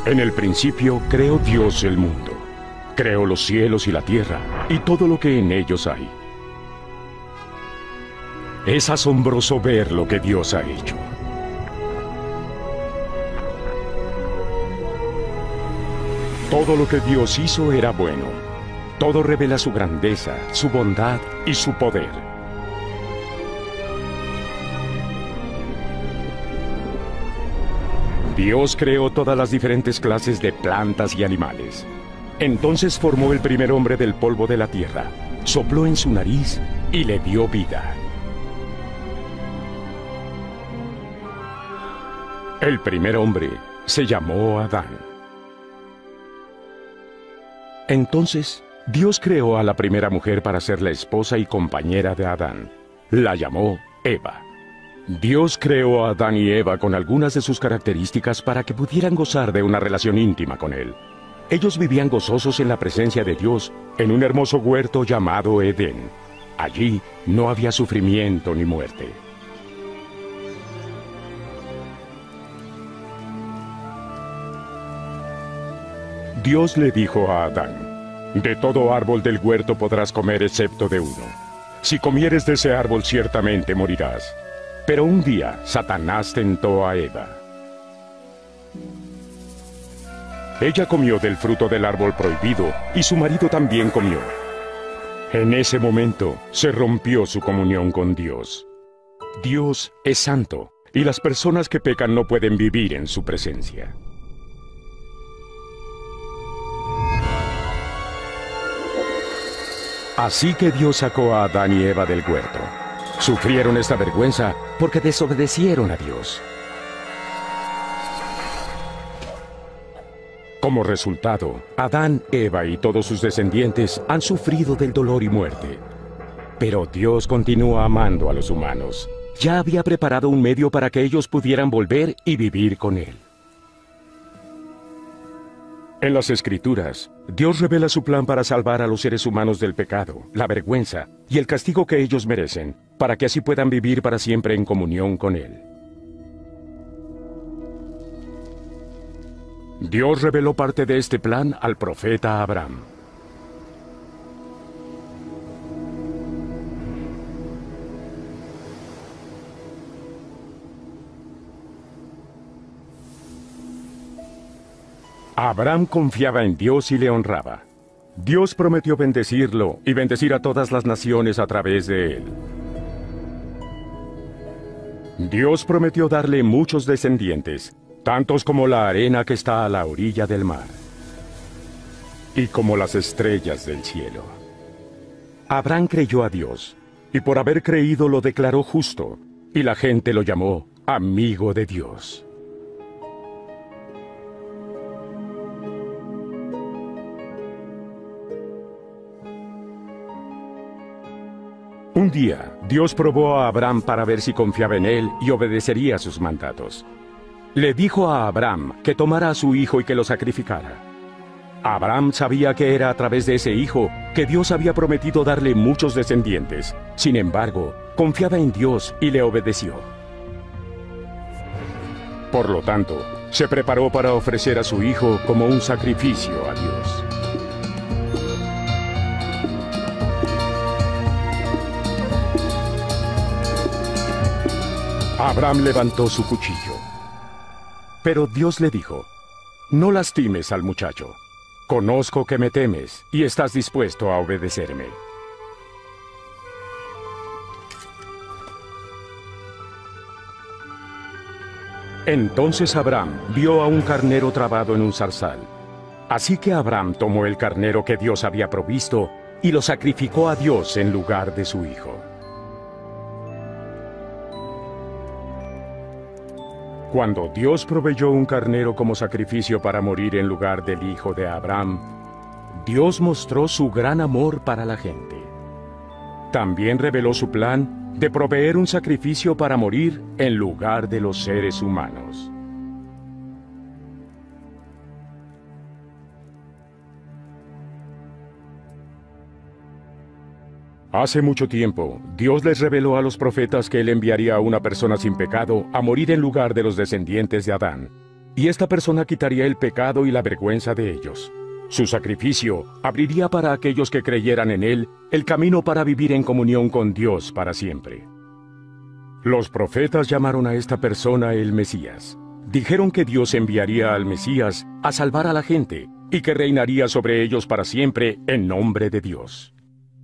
En el principio creó Dios el mundo. Creó los cielos y la tierra y todo lo que en ellos hay. Es asombroso ver lo que Dios ha hecho. Todo lo que Dios hizo era bueno. Todo revela su grandeza, su bondad y su poder. Dios creó todas las diferentes clases de plantas y animales. Entonces formó el primer hombre del polvo de la tierra, sopló en su nariz y le dio vida. El primer hombre se llamó Adán. Entonces, Dios creó a la primera mujer para ser la esposa y compañera de Adán. La llamó Eva. Dios creó a Adán y Eva con algunas de sus características para que pudieran gozar de una relación íntima con Él. Ellos vivían gozosos en la presencia de Dios en un hermoso huerto llamado Edén. Allí no había sufrimiento ni muerte. Dios le dijo a Adán: de todo árbol del huerto podrás comer excepto de uno. Si comieres de ese árbol ciertamente morirás. Pero un día Satanás tentó a Eva. Ella comió del fruto del árbol prohibido y su marido también comió. En ese momento se rompió su comunión con Dios. Dios es santo y las personas que pecan no pueden vivir en su presencia. Así que Dios sacó a Adán y Eva del huerto. Sufrieron esta vergüenza porque desobedecieron a Dios. Como resultado, Adán, Eva y todos sus descendientes han sufrido del dolor y muerte. Pero Dios continúa amando a los humanos. Ya había preparado un medio para que ellos pudieran volver y vivir con Él. En las Escrituras, Dios revela su plan para salvar a los seres humanos del pecado, la vergüenza y el castigo que ellos merecen, para que así puedan vivir para siempre en comunión con Él. Dios reveló parte de este plan al profeta Abraham. Abraham confiaba en Dios y le honraba. Dios prometió bendecirlo y bendecir a todas las naciones a través de él. Dios prometió darle muchos descendientes, tantos como la arena que está a la orilla del mar, y como las estrellas del cielo. Abraham creyó a Dios, y por haber creído lo declaró justo, y la gente lo llamó amigo de Dios. Un día, Dios probó a Abraham para ver si confiaba en él y obedecería sus mandatos. Le dijo a Abraham que tomara a su hijo y que lo sacrificara. Abraham sabía que era a través de ese hijo que Dios había prometido darle muchos descendientes. Sin embargo, confiaba en Dios y le obedeció. Por lo tanto, se preparó para ofrecer a su hijo como un sacrificio a Dios. Abraham levantó su cuchillo. Pero Dios le dijo: no lastimes al muchacho. Conozco que me temes y estás dispuesto a obedecerme. Entonces Abraham vio a un carnero trabado en un zarzal. Así que Abraham tomó el carnero que Dios había provisto y lo sacrificó a Dios en lugar de su hijo. Cuando Dios proveyó un carnero como sacrificio para morir en lugar del hijo de Abraham, Dios mostró su gran amor para la gente. También reveló su plan de proveer un sacrificio para morir en lugar de los seres humanos. Hace mucho tiempo, Dios les reveló a los profetas que Él enviaría a una persona sin pecado a morir en lugar de los descendientes de Adán. y esta persona quitaría el pecado y la vergüenza de ellos. Su sacrificio abriría para aquellos que creyeran en él el camino para vivir en comunión con Dios para siempre. Los profetas llamaron a esta persona el Mesías. Dijeron que Dios enviaría al Mesías a salvar a la gente y que reinaría sobre ellos para siempre en nombre de Dios.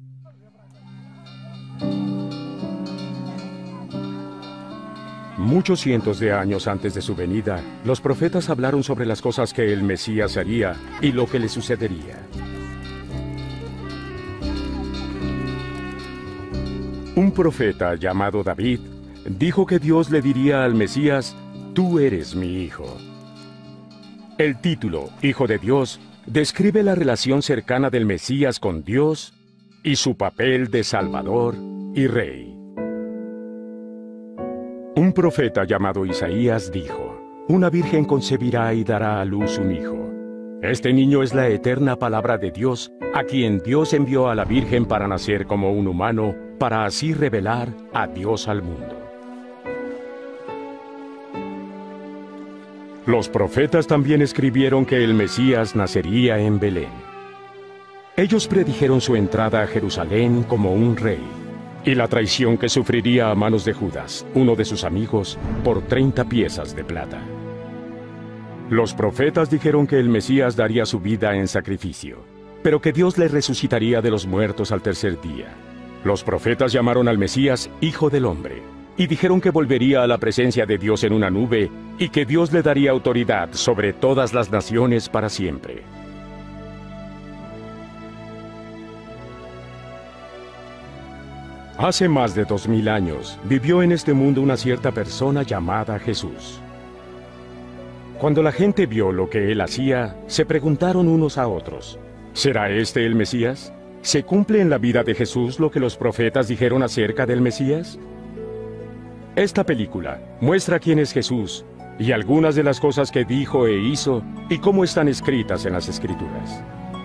Muchos cientos de años antes de su venida, los profetas hablaron sobre las cosas que el Mesías haría y lo que le sucedería. Un profeta llamado David dijo que Dios le diría al Mesías: «Tú eres mi hijo». El título, Hijo de Dios, describe la relación cercana del Mesías con Dios y su papel de Salvador y Rey. Un profeta llamado Isaías dijo: «Una virgen concebirá y dará a luz un hijo». Este niño es la eterna palabra de Dios, a quien Dios envió a la Virgen para nacer como un humano, para así revelar a Dios al mundo. Los profetas también escribieron que el Mesías nacería en Belén. Ellos predijeron su entrada a Jerusalén como un rey, y la traición que sufriría a manos de Judas, uno de sus amigos, por 30 piezas de plata. Los profetas dijeron que el Mesías daría su vida en sacrificio, pero que Dios le resucitaría de los muertos al tercer día. Los profetas llamaron al Mesías Hijo del Hombre, y dijeron que volvería a la presencia de Dios en una nube, y que Dios le daría autoridad sobre todas las naciones para siempre. Hace más de 2000 años, vivió en este mundo una cierta persona llamada Jesús. Cuando la gente vio lo que él hacía, se preguntaron unos a otros: ¿será este el Mesías? ¿Se cumple en la vida de Jesús lo que los profetas dijeron acerca del Mesías? Esta película muestra quién es Jesús y algunas de las cosas que dijo e hizo y cómo están escritas en las Escrituras.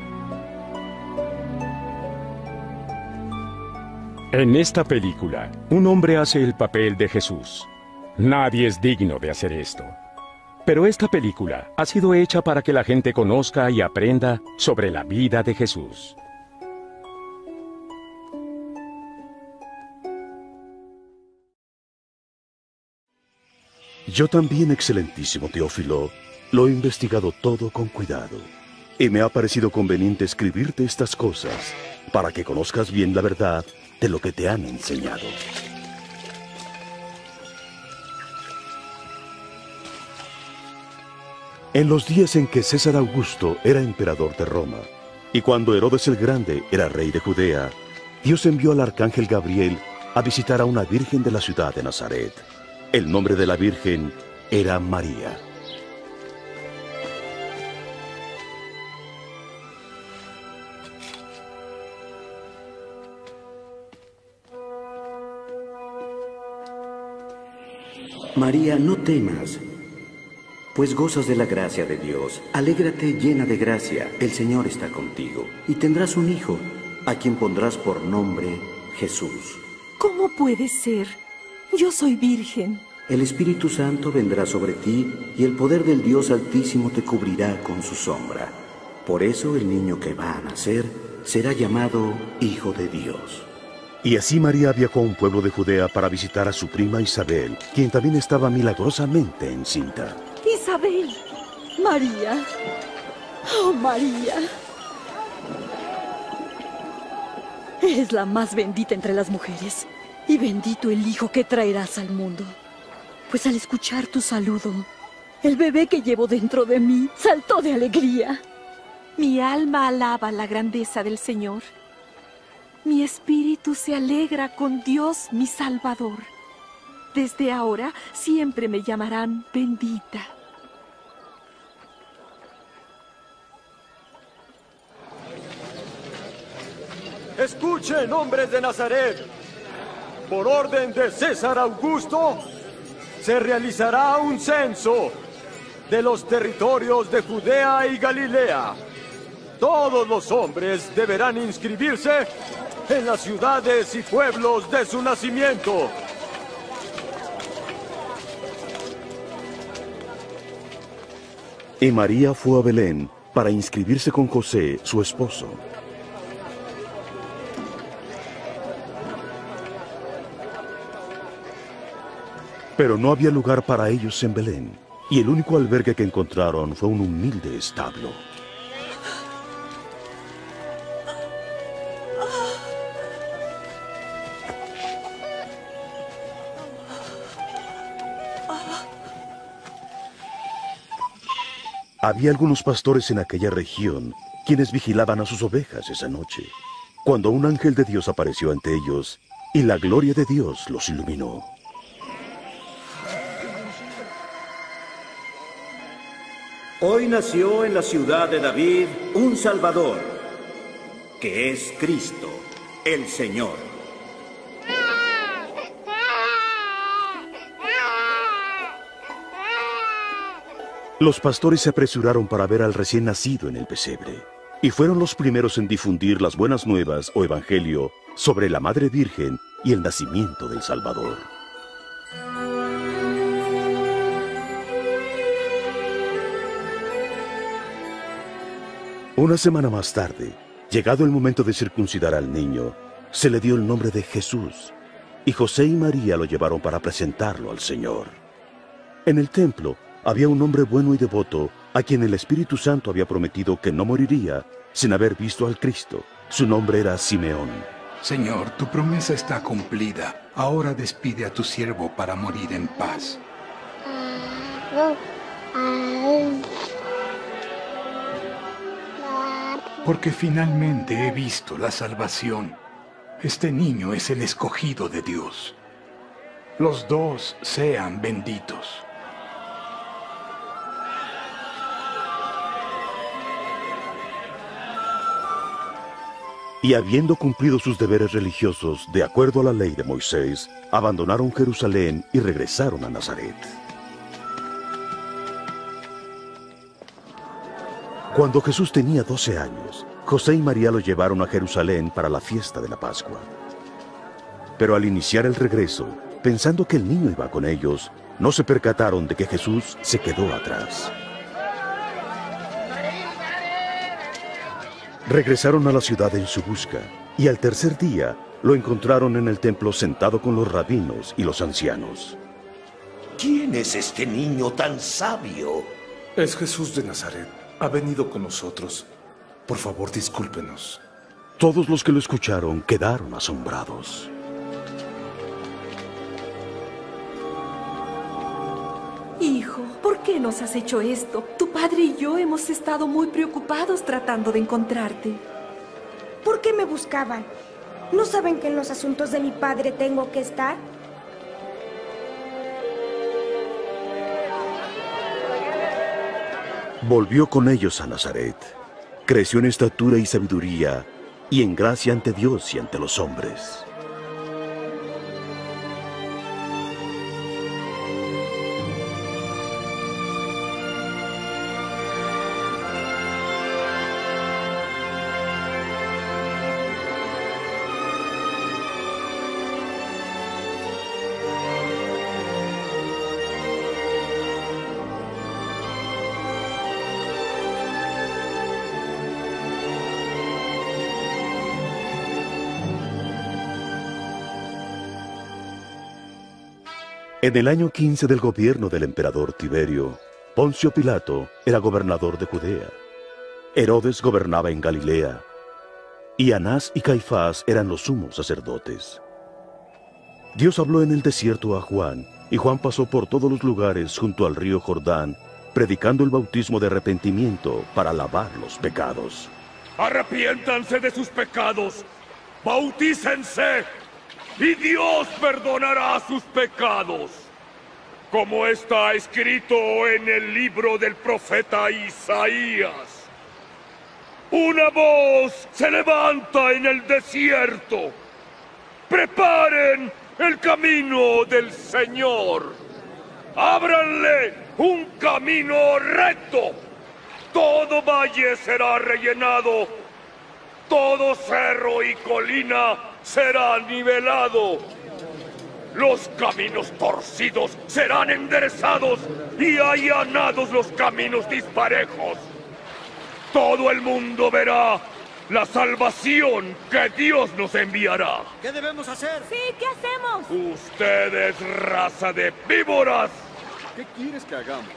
En esta película, un hombre hace el papel de Jesús. Nadie es digno de hacer esto. Pero esta película ha sido hecha para que la gente conozca y aprenda sobre la vida de Jesús. Yo también, excelentísimo Teófilo, lo he investigado todo con cuidado, y me ha parecido conveniente escribirte estas cosas para que conozcas bien la verdad de lo que te han enseñado. En los días en que César Augusto era emperador de Roma, y cuando Herodes el Grande era rey de Judea, Dios envió al arcángel Gabriel a visitar a una virgen de la ciudad de Nazaret. El nombre de la virgen era María. María, no temas, pues gozas de la gracia de Dios. Alégrate llena de gracia, el Señor está contigo. Y tendrás un hijo, a quien pondrás por nombre Jesús. ¿Cómo puede ser? Yo soy virgen. El Espíritu Santo vendrá sobre ti, y el poder del Dios Altísimo te cubrirá con su sombra. Por eso el niño que va a nacer será llamado Hijo de Dios. Y así María viajó a un pueblo de Judea para visitar a su prima Isabel, quien también estaba milagrosamente encinta. Isabel. María. Oh, María. Eres la más bendita entre las mujeres, y bendito el hijo que traerás al mundo. Pues al escuchar tu saludo, el bebé que llevo dentro de mí saltó de alegría. Mi alma alaba la grandeza del Señor. Mi espíritu se alegra con Dios mi Salvador. Desde ahora siempre me llamarán bendita. Escuchen, hombres de Nazaret. Por orden de César Augusto, se realizará un censo de los territorios de Judea y Galilea. Todos los hombres deberán inscribirse en las ciudades y pueblos de su Y María fue a Belén para inscribirse con José, su esposo. Pero no había lugar para ellos en Belén, y el único albergue que encontraron fue un humilde establo. Había algunos pastores en aquella región quienes vigilaban a sus ovejas esa noche, cuando un ángel de Dios apareció ante ellos y la gloria de Dios los iluminó. Hoy nació en la ciudad de David un Salvador, que es Cristo, el Señor. Los pastores se apresuraron para ver al recién nacido en el pesebre, y fueron los primeros en difundir las buenas nuevas o evangelio sobre la Madre Virgen y el nacimiento del Salvador. Una semana más tarde, llegado el momento de circuncidar al niño, se le dio el nombre de Jesús, y José y María lo llevaron para presentarlo al Señor. En el templo había un hombre bueno y devoto a quien el Espíritu Santo había prometido que no moriría sin haber visto al Cristo. Su nombre era Simeón. Señor, tu promesa está cumplida. Ahora despide a tu siervo para morir en paz. Porque finalmente he visto la salvación. Este niño es el escogido de Dios. Los dos sean benditos. Y habiendo cumplido sus deberes religiosos de acuerdo a la ley de Moisés, abandonaron Jerusalén y regresaron a Nazaret. Cuando Jesús tenía 12 años, José y María lo llevaron a Jerusalén para la fiesta de la Pascua. Pero al iniciar el regreso, pensando que el niño iba con ellos, no se percataron de que Jesús se quedó atrás. Regresaron a la ciudad en su busca, y al tercer día lo encontraron en el templo sentado con los rabinos y los ancianos. ¿Quién es este niño tan sabio? Es Jesús de Nazaret. Ha venido con nosotros. Por favor, discúlpenos. Todos los que lo escucharon quedaron asombrados. Hijo, ¿por qué nos has hecho esto? Tu padre y yo hemos estado muy preocupados tratando de encontrarte. ¿Por qué me buscaban? ¿No saben que en los asuntos de mi padre tengo que estar? Volvió con ellos a Nazaret. Creció en estatura y sabiduría, y en gracia ante Dios y ante los hombres. En el año 15 del gobierno del emperador Tiberio, Poncio Pilato era gobernador de Judea. Herodes gobernaba en Galilea, y Anás y Caifás eran los sumos sacerdotes. Dios habló en el desierto a Juan, y Juan pasó por todos los lugares junto al río Jordán, predicando el bautismo de arrepentimiento para lavar los pecados. Arrepiéntanse de sus pecados, bautícense, y Dios perdonará sus pecados, como está escrito en el libro del profeta Isaías. Una voz se levanta en el desierto. Preparen el camino del Señor. Ábranle un camino recto. Todo valle será rellenado. Todo cerro y colina será nivelado. Los caminos torcidos serán enderezados y allanados los caminos disparejos. Todo el mundo verá la salvación que Dios nos enviará. ¿Qué debemos hacer? Sí, ¿qué hacemos? Ustedes, raza de víboras. ¿Qué quieres que hagamos?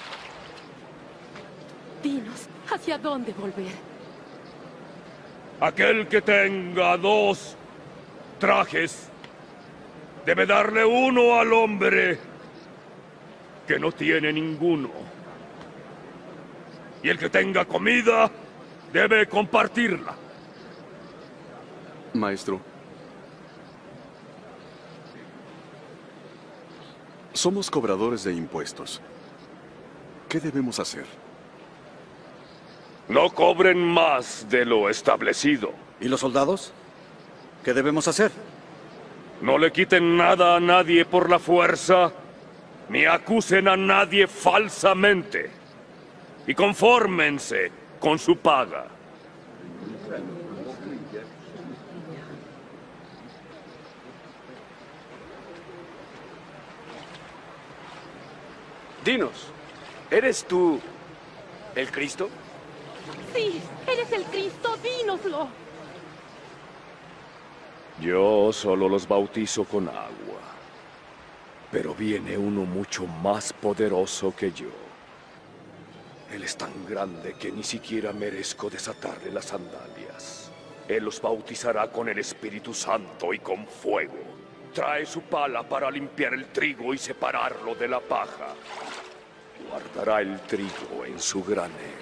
Dinos, ¿hacia dónde volver? Aquel que tenga 2 trajes debe darle uno al hombre que no tiene ninguno. Y el que tenga comida debe compartirla. Maestro, somos cobradores de impuestos. ¿Qué debemos hacer? No cobren más de lo establecido. ¿Y los soldados? ¿Qué debemos hacer? No le quiten nada a nadie por la fuerza, ni acusen a nadie falsamente. Y confórmense con su paga. Dinos, ¿eres tú el Cristo? Sí, eres el Cristo, dínoslo. Yo solo los bautizo con agua. Pero viene uno mucho más poderoso que yo. Él es tan grande que ni siquiera merezco desatarle las sandalias. Él los bautizará con el Espíritu Santo y con fuego. Trae su pala para limpiar el trigo y separarlo de la paja. Guardará el trigo en su granero.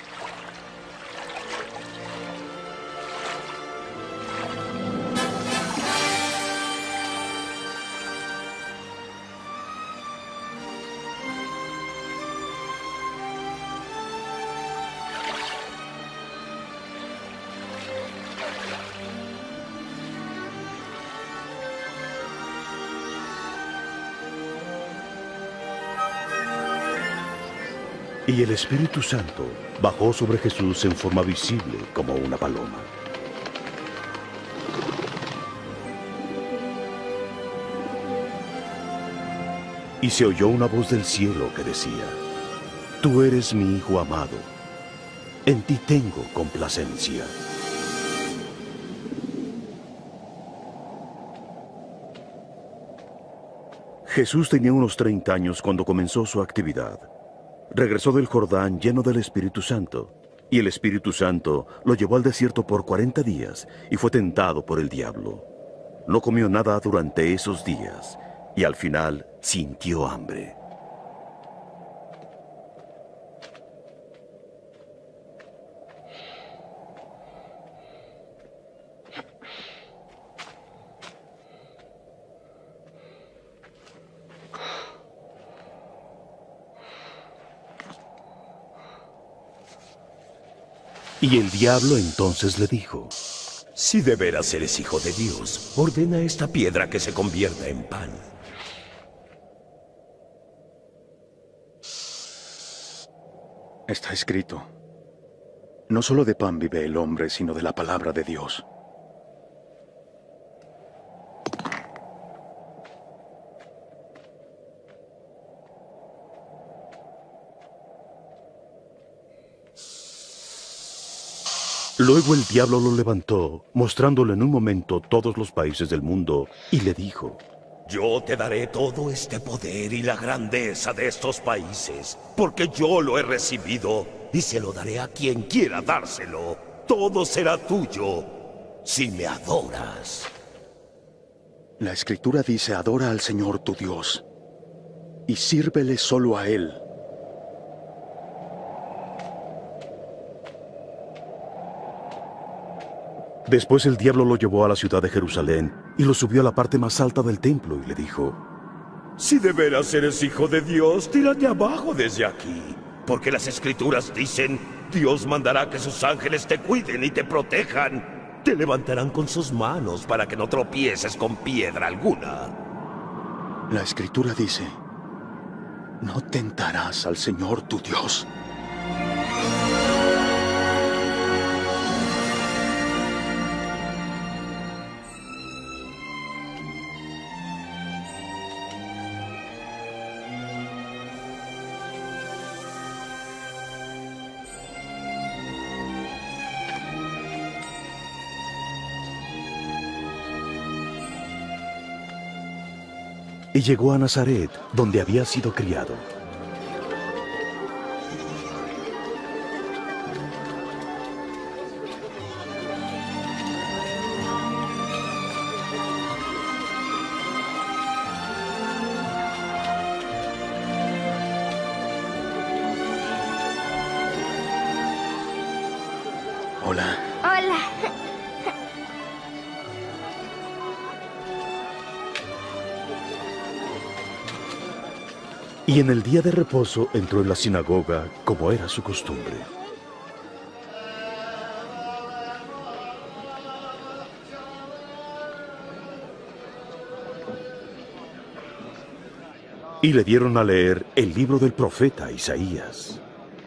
Y el Espíritu Santo bajó sobre Jesús en forma visible como una paloma. Y se oyó una voz del cielo que decía: Tú eres mi Hijo amado, en ti tengo complacencia. Jesús tenía unos 30 años cuando comenzó su actividad. Regresó del Jordán lleno del Espíritu Santo, y el Espíritu Santo lo llevó al desierto por 40 días y fue tentado por el diablo. No comió nada durante esos días y al final sintió hambre. Y el diablo entonces le dijo: Si de veras eres hijo de Dios, ordena a esta piedra que se convierta en pan. Está escrito: no solo de pan vive el hombre, sino de la palabra de Dios. Luego el diablo lo levantó, mostrándole en un momento todos los países del mundo, y le dijo: Yo te daré todo este poder y la grandeza de estos países, porque yo lo he recibido y se lo daré a quien quiera dárselo. Todo será tuyo si me adoras. La Escritura dice: adora al Señor tu Dios y sírvele solo a Él. Después el diablo lo llevó a la ciudad de Jerusalén y lo subió a la parte más alta del templo y le dijo: Si de veras eres hijo de Dios, tírate abajo desde aquí. Porque las Escrituras dicen: Dios mandará que sus ángeles te cuiden y te protejan. Te levantarán con sus manos para que no tropieces con piedra alguna. La Escritura dice: no tentarás al Señor tu Dios. y llegó a Nazaret, donde había sido criado. Hola. Hola. Y en el día de reposo entró en la sinagoga, como era su costumbre. Y le dieron a leer el libro del profeta Isaías.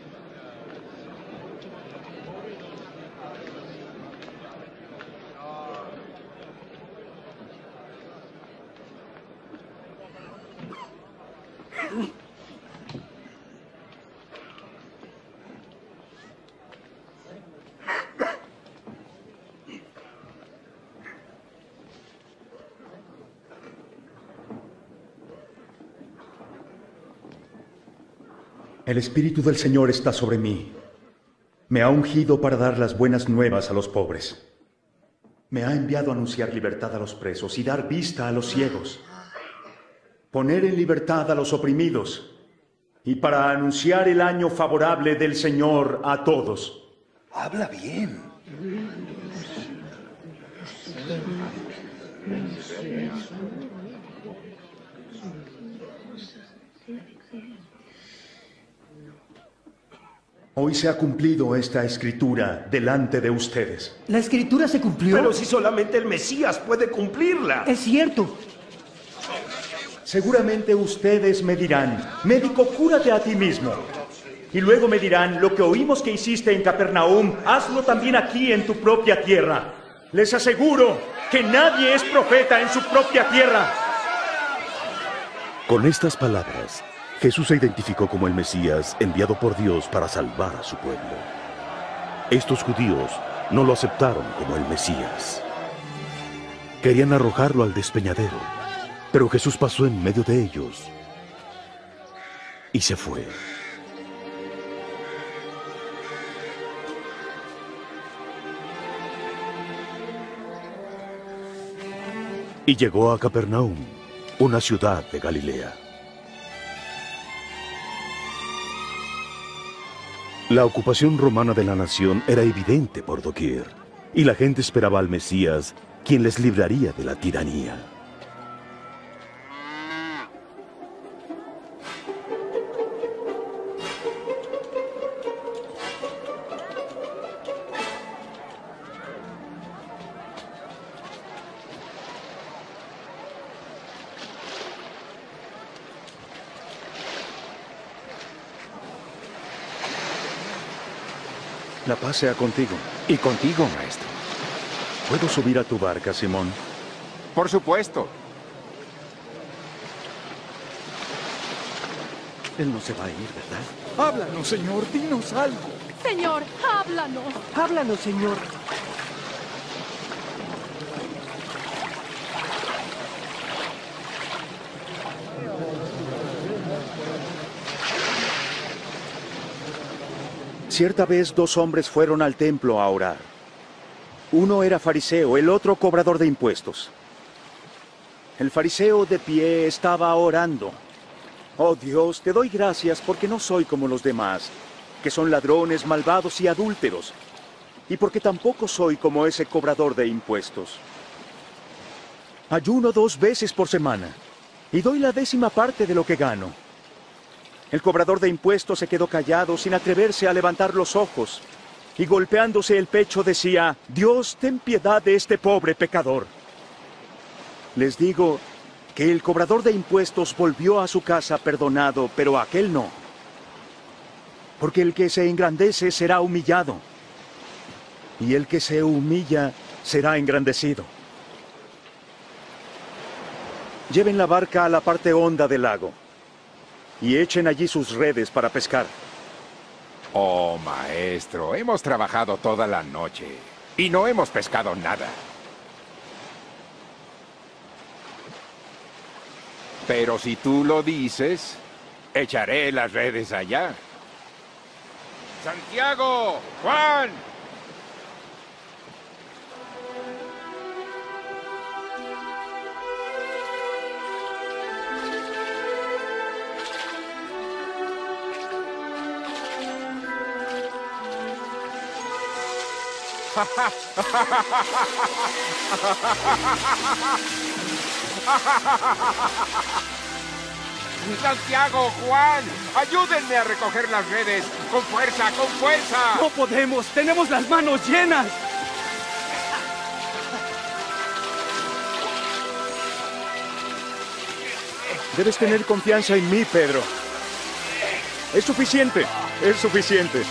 El Espíritu del Señor está sobre mí. Me ha ungido para dar las buenas nuevas a los pobres. Me ha enviado a anunciar libertad a los presos y dar vista a los ciegos. Poner en libertad a los oprimidos y para anunciar el año favorable del Señor a todos. Habla bien. Hoy se ha cumplido esta escritura delante de ustedes. ¿La escritura se cumplió? Pero si solamente el Mesías puede cumplirla. Es cierto. Seguramente ustedes me dirán, médico, cúrate a ti mismo. Y luego me dirán, lo que oímos que hiciste en Capernaum, hazlo también aquí en tu propia tierra. Les aseguro que nadie es profeta en su propia tierra. Con estas palabras, Jesús se identificó como el Mesías enviado por Dios para salvar a su pueblo. Estos judíos no lo aceptaron como el Mesías. Querían arrojarlo al despeñadero, pero Jesús pasó en medio de ellos y se fue. Y llegó a Capernaum, una ciudad de Galilea. La ocupación romana de la nación era evidente por doquier, y la gente esperaba al Mesías, quien les libraría de la tiranía. La paz sea contigo. Y contigo, maestro. ¿Puedo subir a tu barca, Simón? Por supuesto. Él no se va a ir, ¿verdad? Háblanos, Señor, dinos algo. Señor, háblanos. Háblanos, Señor. Cierta vez 2 hombres fueron al templo a orar. Uno era fariseo, el otro cobrador de impuestos. El fariseo de pie estaba orando. Oh Dios, te doy gracias porque no soy como los demás, que son ladrones, malvados y adúlteros, y porque tampoco soy como ese cobrador de impuestos. Ayuno 2 veces por semana y doy la 10ª parte de lo que gano. El cobrador de impuestos se quedó callado sin atreverse a levantar los ojos y golpeándose el pecho decía, Dios, ten piedad de este pobre pecador. Les digo que el cobrador de impuestos volvió a su casa perdonado, pero aquel no. Porque el que se engrandece será humillado, y el que se humilla será engrandecido. Lleven la barca a la parte honda del lago y echen allí sus redes para pescar. Oh, maestro, hemos trabajado toda la noche y no hemos pescado nada. Pero si tú lo dices, echaré las redes allá. ¡Santiago! ¡Juan! Santiago, Juan, ayúdenme a recoger las redes. ¡Con fuerza, con fuerza! ¡No podemos! ¡Tenemos las manos llenas! Debes tener confianza en mí, Pedro. Es suficiente, es suficiente.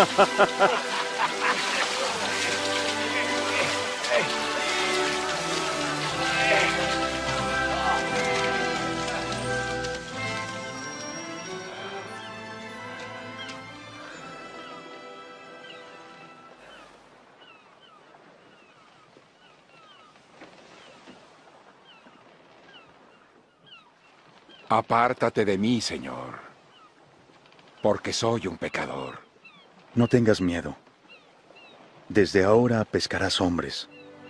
Apártate de mí, Señor, porque soy un pecador. No tengas miedo. Desde ahora pescarás hombres.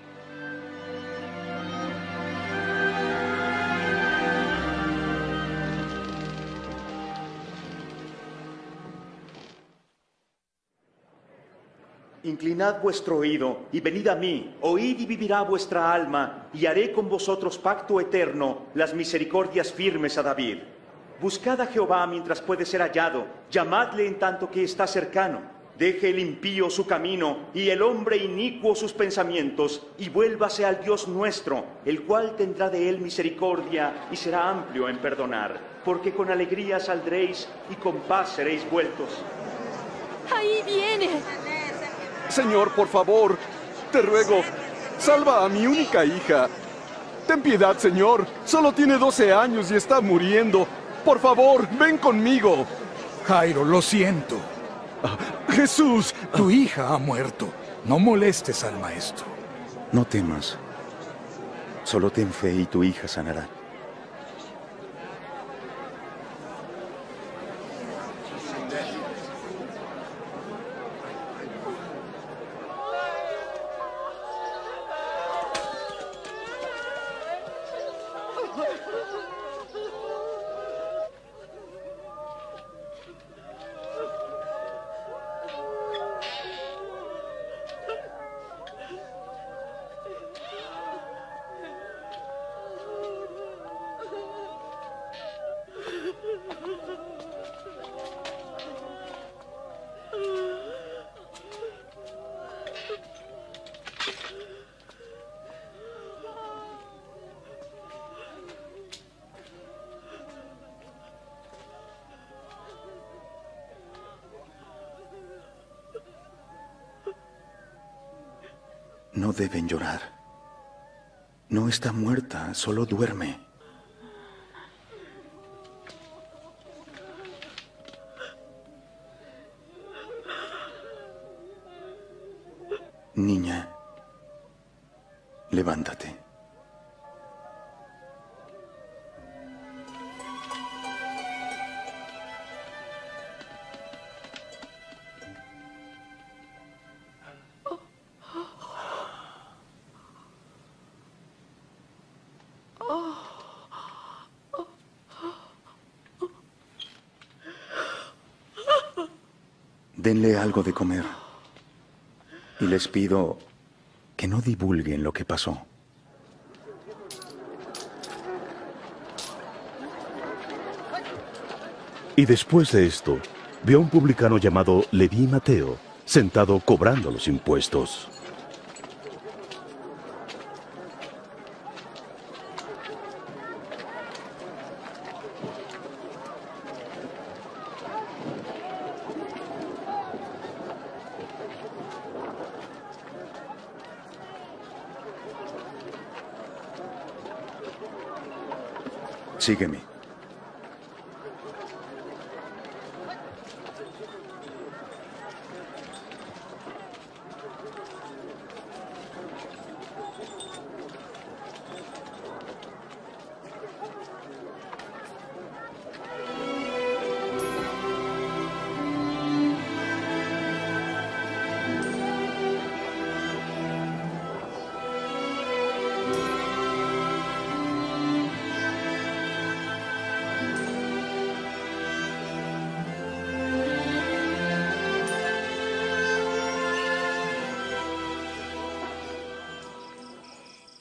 Inclinad vuestro oído y venid a mí, oíd y vivirá vuestra alma, y haré con vosotros pacto eterno, las misericordias firmes a David. Buscad a Jehová mientras puede ser hallado, llamadle en tanto que está cercano. Deje el impío su camino, y el hombre inicuo sus pensamientos, y vuélvase al Dios nuestro, el cual tendrá de él misericordia, y será amplio en perdonar, porque con alegría saldréis, y con paz seréis vueltos. ¡Ahí viene! Señor, por favor, te ruego, salva a mi única hija. Ten piedad, Señor. Solo tiene 12 años y está muriendo. Por favor, ven conmigo. Jairo, lo siento. Jesús. Tu hija ha muerto. No molestes al maestro. No temas. Solo ten fe y tu hija sanará. No deben llorar. No está muerta, solo duerme. Niña, levántate. Denle algo de comer. Y les pido que no divulguen lo que pasó. Y después de esto, vio a un publicano llamado Leví Mateo, sentado cobrando los impuestos. Sígueme.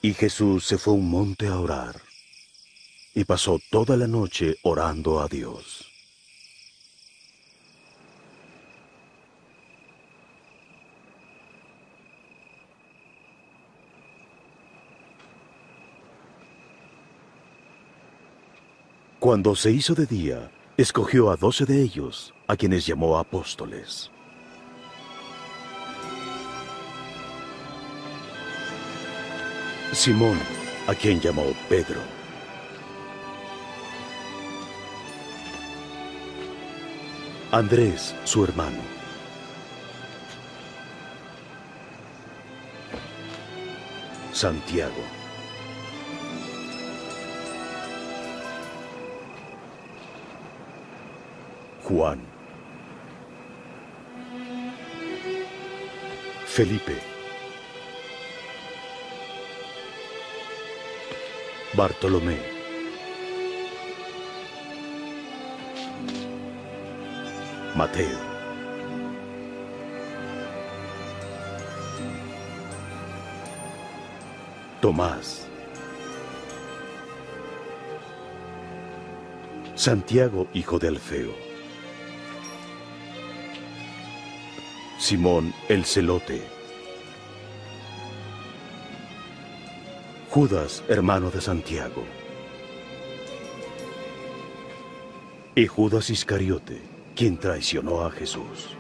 Y Jesús se fue a un monte a orar, y pasó toda la noche orando a Dios. Cuando se hizo de día, escogió a 12 de ellos, a quienes llamó apóstoles. Simón, a quien llamó Pedro. Andrés, su hermano. Santiago. Juan. Felipe. Bartolomé. Mateo. Tomás. Santiago, hijo de Alfeo. Simón el Celote. Judas, hermano de Santiago. Y Judas Iscariote, quien traicionó a Jesús.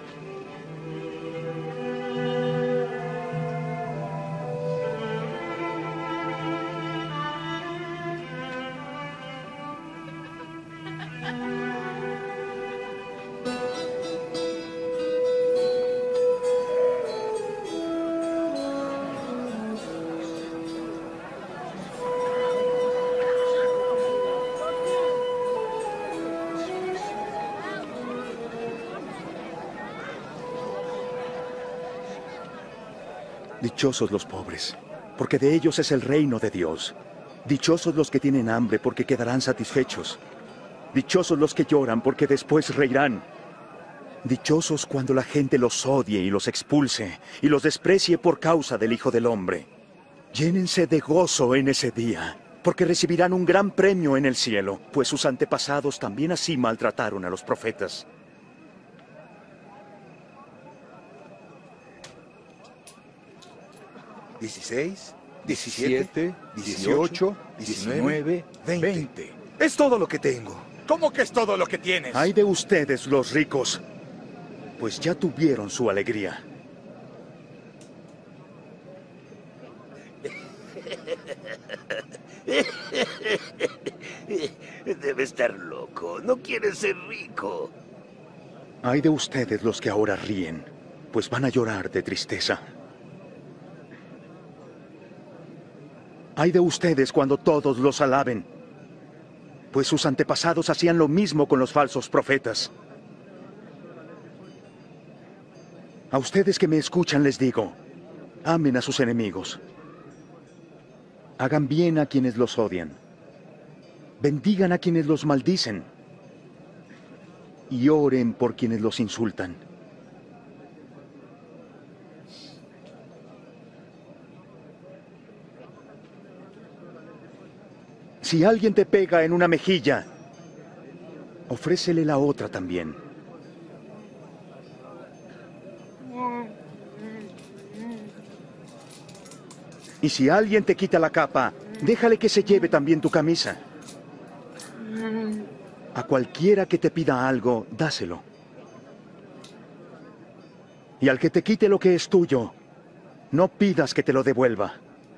Dichosos los pobres, porque de ellos es el reino de Dios. Dichosos los que tienen hambre, porque quedarán satisfechos. Dichosos los que lloran, porque después reirán. Dichosos cuando la gente los odie y los expulse, y los desprecie por causa del Hijo del Hombre. Llénense de gozo en ese día, porque recibirán un gran premio en el cielo, pues sus antepasados también así maltrataron a los profetas. ¿16, 17, 18, 19, 20. Es todo lo que tengo. ¿Cómo que es todo lo que tienes? Ay de ustedes, los ricos, pues ya tuvieron su alegría. Debe estar loco. No quiere ser rico. Ay de ustedes los que ahora ríen, pues van a llorar de tristeza. Ay de ustedes cuando todos los alaben, pues sus antepasados hacían lo mismo con los falsos profetas. A ustedes que me escuchan les digo, amen a sus enemigos. Hagan bien a quienes los odian. Bendigan a quienes los maldicen. Y oren por quienes los insultan. Si alguien te pega en una mejilla, ofrécele la otra también. Y si alguien te quita la capa, déjale que se lleve también tu camisa. A cualquiera que te pida algo, dáselo. Y al que te quite lo que es tuyo, no pidas que te lo devuelva.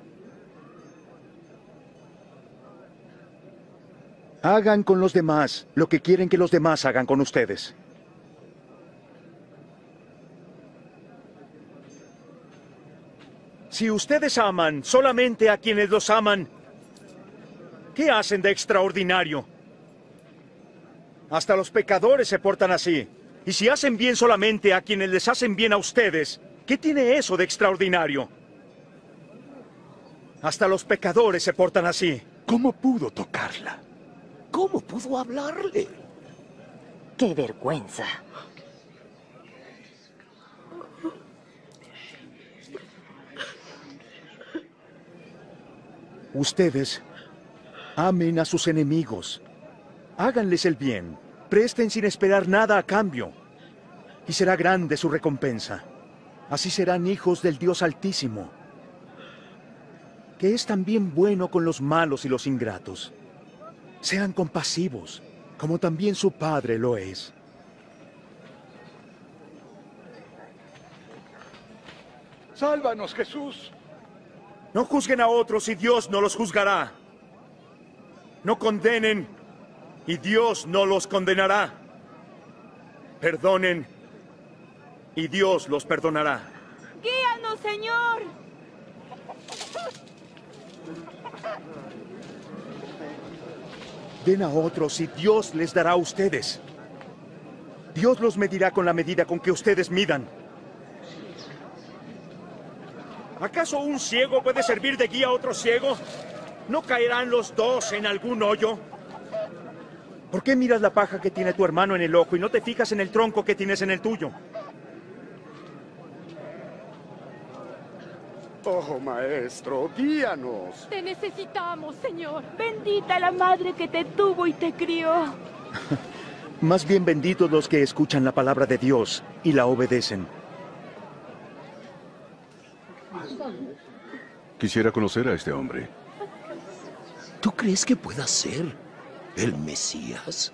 Hagan con los demás lo que quieren que los demás hagan con ustedes. Si ustedes aman solamente a quienes los aman, ¿qué hacen de extraordinario? Hasta los pecadores se portan así. Y si hacen bien solamente a quienes les hacen bien a ustedes, ¿qué tiene eso de extraordinario? Hasta los pecadores se portan así. ¿Cómo pudo tocarla? ¿Cómo pudo hablarle? ¡Qué vergüenza! Ustedes amen a sus enemigos. Háganles el bien. Presten sin esperar nada a cambio. Y será grande su recompensa. Así serán hijos del Dios Altísimo, que es también bueno con los malos y los ingratos. Sean compasivos, como también su Padre lo es. Sálvanos, Jesús. No juzguen a otros y Dios no los juzgará. No condenen y Dios no los condenará. Perdonen y Dios los perdonará. ¡Guíanos, Señor! Den a otros y Dios les dará a ustedes. Dios los medirá con la medida con que ustedes midan. ¿Acaso un ciego puede servir de guía a otro ciego? ¿No caerán los dos en algún hoyo? ¿Por qué miras la paja que tiene tu hermano en el ojo y no te fijas en el tronco que tienes en el tuyo? Oh, Maestro, guíanos. Te necesitamos, Señor. Bendita la madre que te tuvo y te crió. Más bien benditos los que escuchan la palabra de Dios y la obedecen. Quisiera conocer a este hombre. ¿Tú crees que pueda ser el Mesías?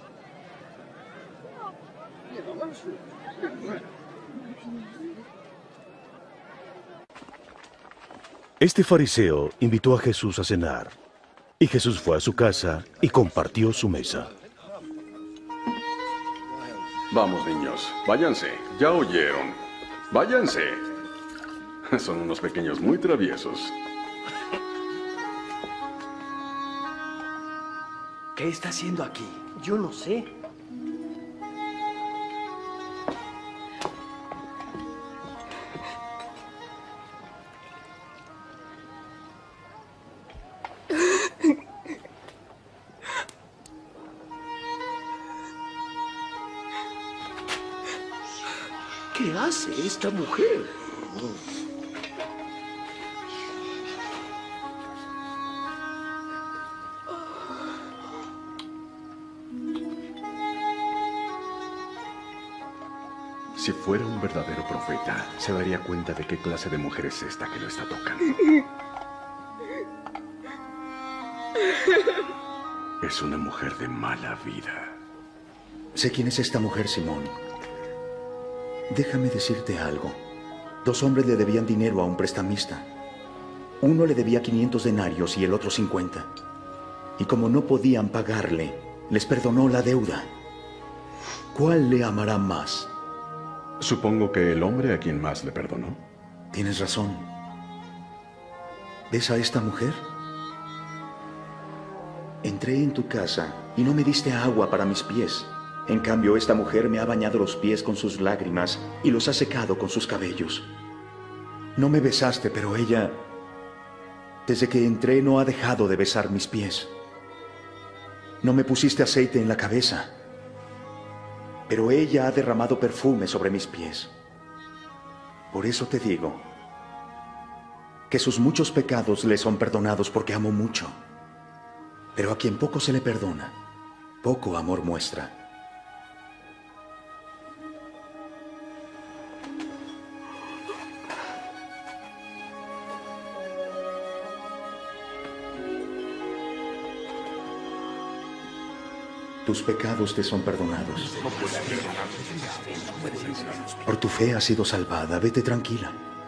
Este fariseo invitó a Jesús a cenar, y Jesús fue a su casa y compartió su mesa. Vamos, niños, váyanse, ya oyeron. Váyanse. Son unos pequeños muy traviesos. ¿Qué está haciendo aquí? Yo no sé. ¿Qué hace esta mujer? Si fuera un verdadero profeta, se daría cuenta de qué clase de mujer es esta que lo está tocando. Es una mujer de mala vida. Sé quién es esta mujer, Simón. Déjame decirte algo. 2 hombres le debían dinero a un prestamista. Uno le debía 500 denarios y el otro 50. Y como no podían pagarle, les perdonó la deuda. ¿Cuál le amará más? Supongo que el hombre a quien más le perdonó. Tienes razón. ¿Ves a esta mujer? Entré en tu casa y no me diste agua para mis pies. En cambio, esta mujer me ha bañado los pies con sus lágrimas y los ha secado con sus cabellos. No me besaste, pero ella, desde que entré, no ha dejado de besar mis pies. No me pusiste aceite en la cabeza, pero ella ha derramado perfume sobre mis pies. Por eso te digo que sus muchos pecados le son perdonados porque amo mucho. Pero a quien poco se le perdona, poco amor muestra. Tus pecados te son perdonados. Por tu fe has sido salvada. Vete tranquila.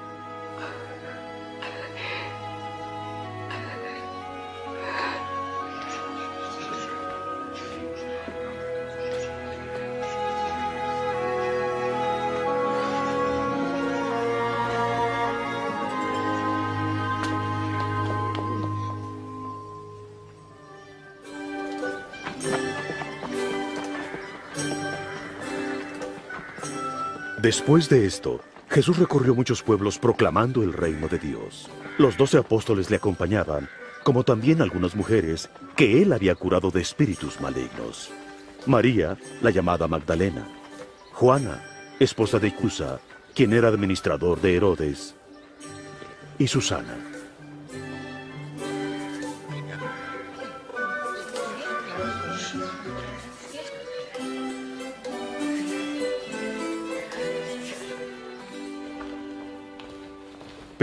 Después de esto, Jesús recorrió muchos pueblos proclamando el reino de Dios. Los 12 apóstoles le acompañaban, como también algunas mujeres que él había curado de espíritus malignos. María, la llamada Magdalena. Juana, esposa de Cusa, quien era administrador de Herodes. Y Susana.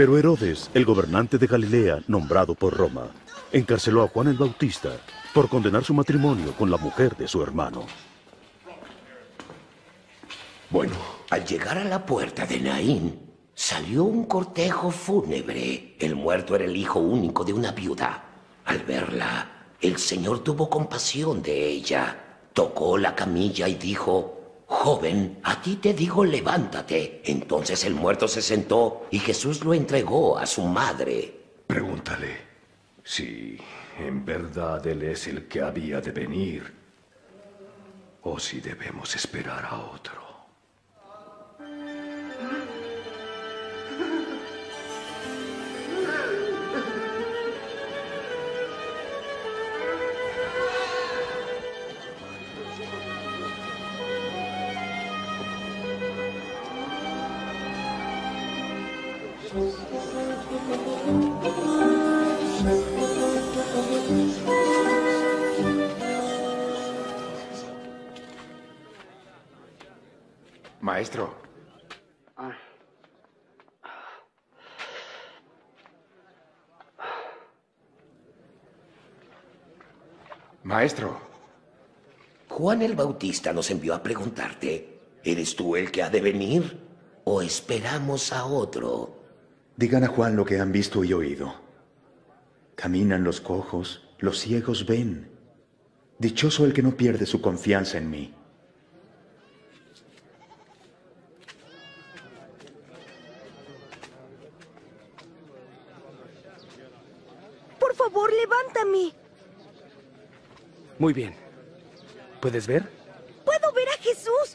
Pero Herodes, el gobernante de Galilea, nombrado por Roma, encarceló a Juan el Bautista por condenar su matrimonio con la mujer de su hermano. Bueno, al llegar a la puerta de Naín, salió un cortejo fúnebre. El muerto era el hijo único de una viuda. Al verla, el Señor tuvo compasión de ella. Tocó la camilla y dijo: joven, a ti te digo, levántate. Entonces el muerto se sentó y Jesús lo entregó a su madre. Pregúntale si en verdad Él es el que había de venir o si debemos esperar a otro. Maestro. Maestro. Juan el Bautista nos envió a preguntarte: ¿eres tú el que ha de venir o esperamos a otro? Digan a Juan lo que han visto y oído. Caminan los cojos, los ciegos ven. Dichoso el que no pierde su confianza en mí. Por favor, levántame. Muy bien. ¿Puedes ver? ¡Puedo ver a Jesús!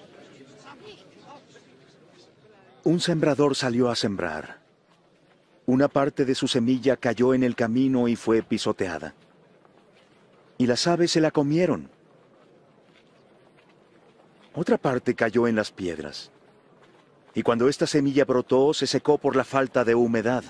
Un sembrador salió a sembrar. Una parte de su semilla cayó en el camino y fue pisoteada. Y las aves se la comieron. Otra parte cayó en las piedras. Y cuando esta semilla brotó, se secó por la falta de humedad.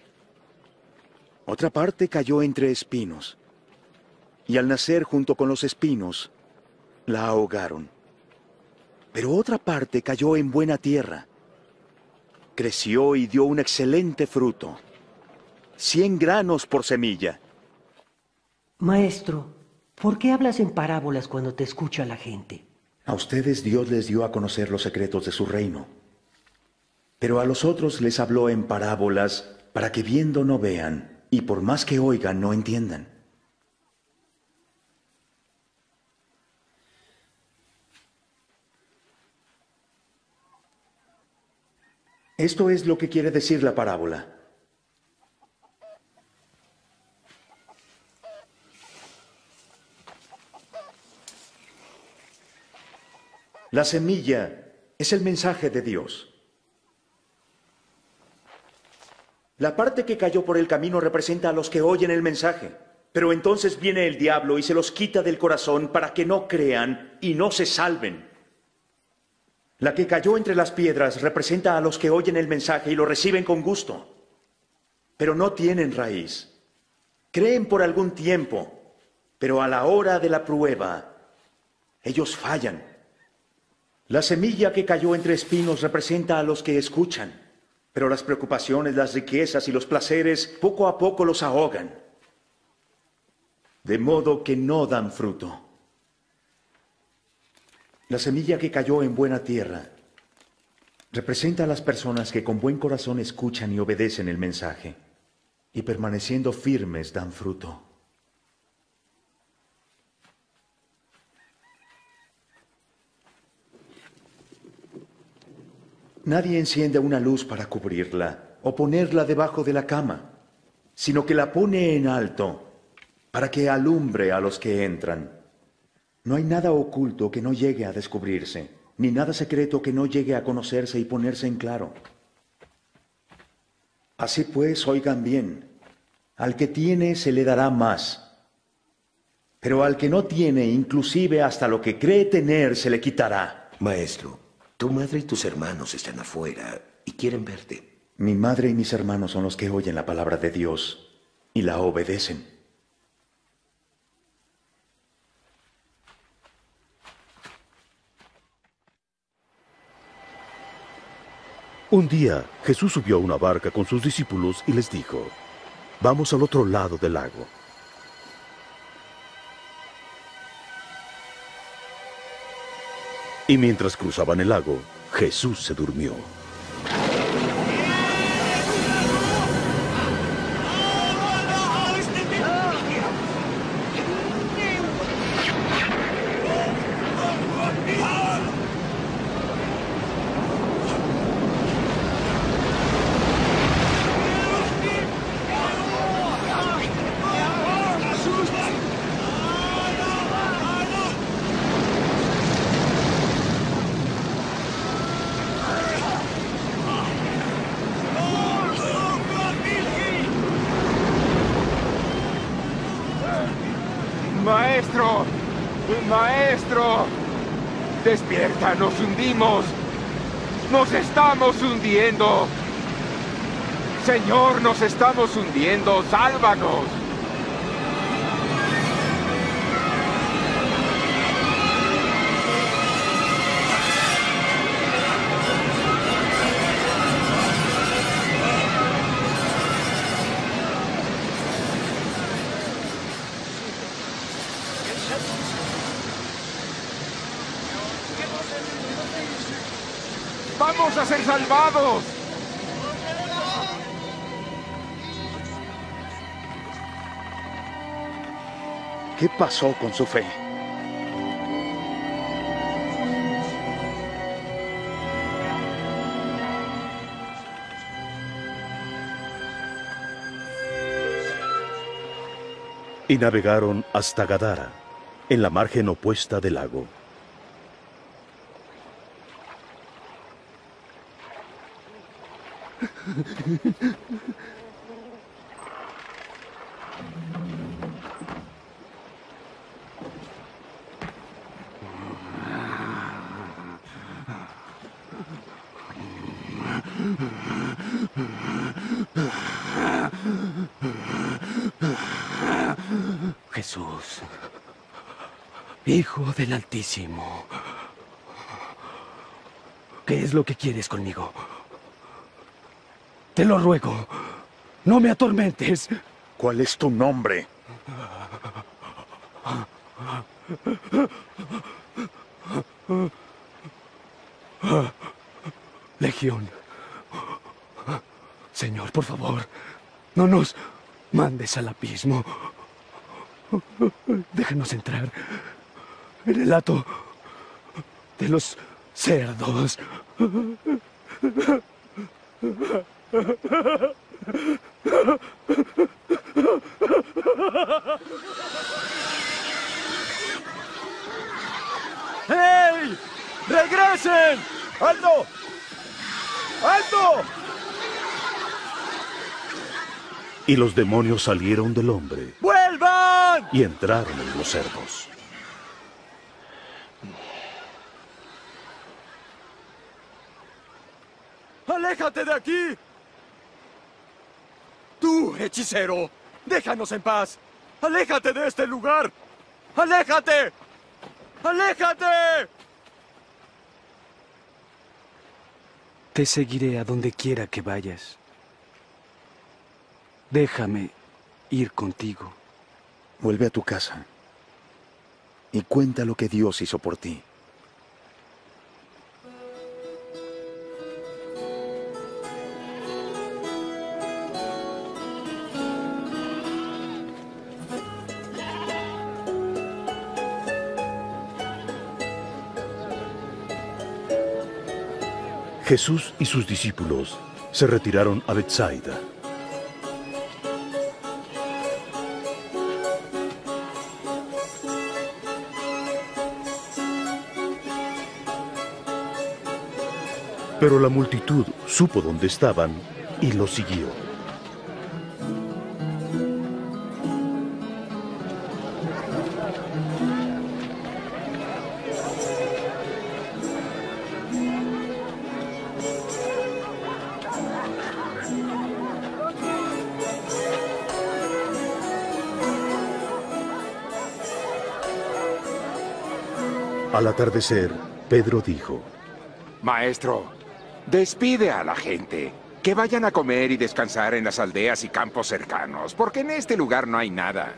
Otra parte cayó entre espinos. Y al nacer junto con los espinos, la ahogaron. Pero otra parte cayó en buena tierra. Creció y dio un excelente fruto. 100 granos por semilla. Maestro, ¿por qué hablas en parábolas cuando te escucha la gente? A ustedes Dios les dio a conocer los secretos de su reino. Pero a los otros les habló en parábolas para que viendo no vean y por más que oigan no entiendan. Esto es lo que quiere decir la parábola. La semilla es el mensaje de Dios. La parte que cayó por el camino representa a los que oyen el mensaje, pero entonces viene el diablo y se los quita del corazón para que no crean y no se salven. La que cayó entre las piedras representa a los que oyen el mensaje y lo reciben con gusto, pero no tienen raíz. Creen por algún tiempo, pero a la hora de la prueba, ellos fallan. La semilla que cayó entre espinos representa a los que escuchan, pero las preocupaciones, las riquezas y los placeres poco a poco los ahogan, de modo que no dan fruto. La semilla que cayó en buena tierra representa a las personas que con buen corazón escuchan y obedecen el mensaje, y permaneciendo firmes dan fruto. Nadie enciende una luz para cubrirla o ponerla debajo de la cama, sino que la pone en alto para que alumbre a los que entran. No hay nada oculto que no llegue a descubrirse, ni nada secreto que no llegue a conocerse y ponerse en claro. Así pues, oigan bien, al que tiene se le dará más, pero al que no tiene, inclusive hasta lo que cree tener, se le quitará. Maestro, tu madre y tus hermanos están afuera y quieren verte. Mi madre y mis hermanos son los que oyen la palabra de Dios y la obedecen. Un día, Jesús subió a una barca con sus discípulos y les dijo, vamos al otro lado del lago. Y mientras cruzaban el lago, Jesús se durmió. ¡Maestro! ¡Maestro! ¡Despierta! ¡Nos hundimos! ¡Nos estamos hundiendo! ¡Señor, nos estamos hundiendo! ¡Sálvanos! ¡Vamos a ser salvados! ¿Qué pasó con su fe? Y navegaron hasta Gadara, en la margen opuesta del lago. Jesús, Hijo del Altísimo, ¿qué es lo que quieres conmigo? Te lo ruego, no me atormentes. ¿Cuál es tu nombre? Legión. Señor, por favor, no nos mandes al abismo. Déjanos entrar en el hato de los cerdos. ¡Hey! ¡Regresen! ¡Alto! ¡Alto! Y los demonios salieron del hombre ¡Vuelvan! y entraron en los cerdos. ¡Aléjate de aquí! ¡Tú, hechicero! ¡Déjanos en paz! ¡Aléjate de este lugar! ¡Aléjate! ¡Aléjate! Te seguiré a donde quiera que vayas. Déjame ir contigo. Vuelve a tu casa y cuenta lo que Dios hizo por ti. Jesús y sus discípulos se retiraron a Betsaida. Pero la multitud supo dónde estaban y los siguió. Al atardecer, Pedro dijo: Maestro, Despide a la gente. Que vayan a comer y descansar en las aldeas y campos cercanos, porque en este lugar no hay nada.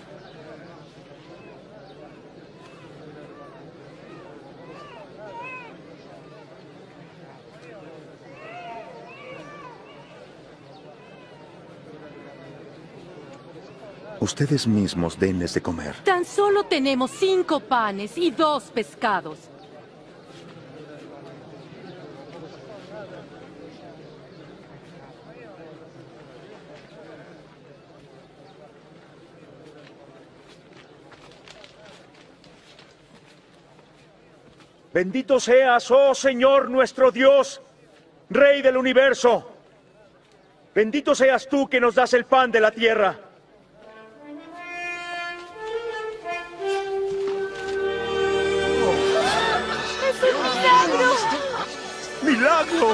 Ustedes mismos denles de comer. Tan solo tenemos 5 panes y 2 pescados. Bendito seas, oh Señor nuestro Dios, Rey del universo. Bendito seas tú que nos das el pan de la tierra. ¡Es un milagro! ¡Milagro!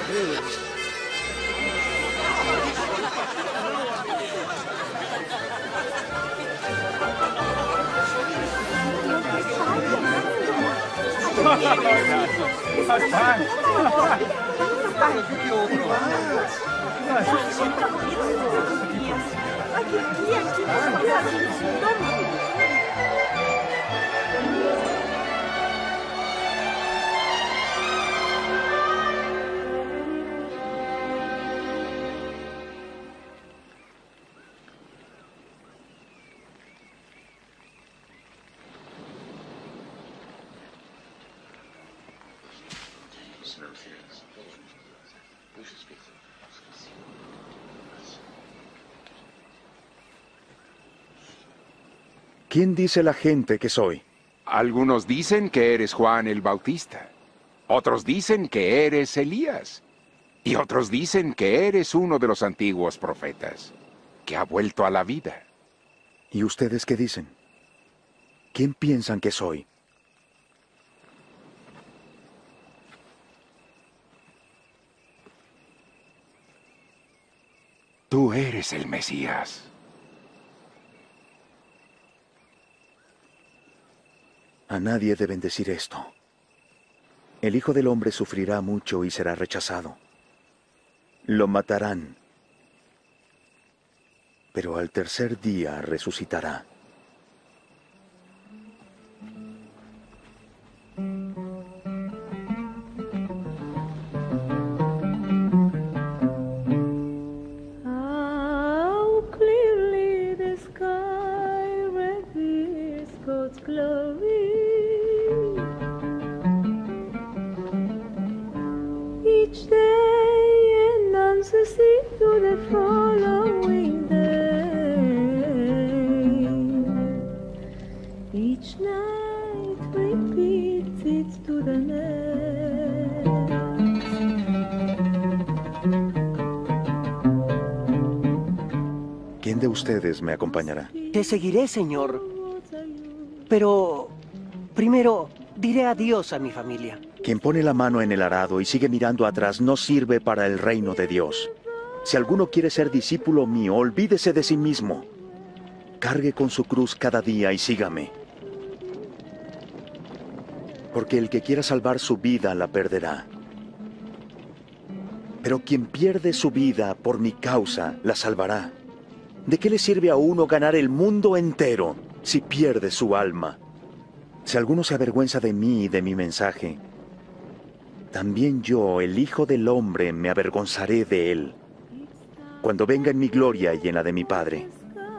¿Quién dice la gente que soy? Algunos dicen que eres Juan el Bautista. Otros dicen que eres Elías. Y otros dicen que eres uno de los antiguos profetas, que ha vuelto a la vida. ¿Y ustedes qué dicen? ¿Quién piensan que soy? Tú eres el Mesías. A nadie deben decir esto. El Hijo del Hombre sufrirá mucho y será rechazado. Lo matarán, pero al tercer día resucitará. How clearly the sky reveals God's glory. Each day announces it to the following day. Each night repeats it to the next. ¿Quién de ustedes me acompañará? Te seguiré, Señor. Pero primero diré adiós a mi familia. Quien pone la mano en el arado y sigue mirando atrás no sirve para el reino de Dios. Si alguno quiere ser discípulo mío, olvídese de sí mismo. Cargue con su cruz cada día y sígame. Porque el que quiera salvar su vida la perderá. Pero quien pierde su vida por mi causa la salvará. ¿De qué le sirve a uno ganar el mundo entero si pierde su alma? Si alguno se avergüenza de mí y de mi mensaje, también yo, el Hijo del Hombre, me avergonzaré de él, cuando venga en mi gloria y en la de mi Padre.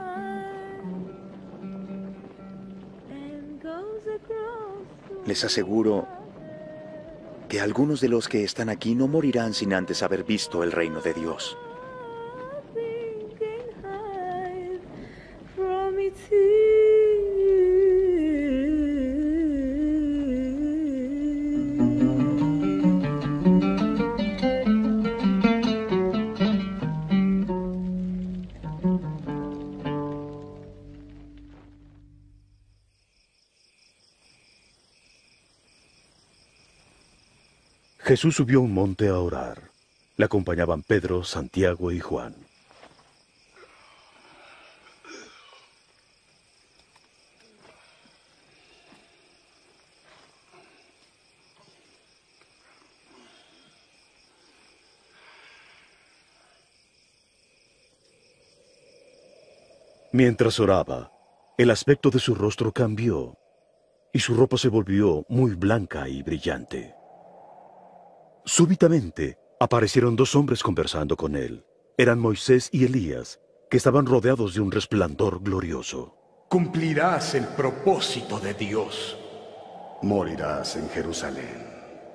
Les aseguro que algunos de los que están aquí no morirán sin antes haber visto el reino de Dios. From its Jesús subió a un monte a orar. Le acompañaban Pedro, Santiago y Juan. Mientras oraba, el aspecto de su rostro cambió y su ropa se volvió muy blanca y brillante. Súbitamente aparecieron dos hombres conversando con él. Eran Moisés y Elías, que estaban rodeados de un resplandor glorioso. Cumplirás el propósito de Dios. Morirás en Jerusalén.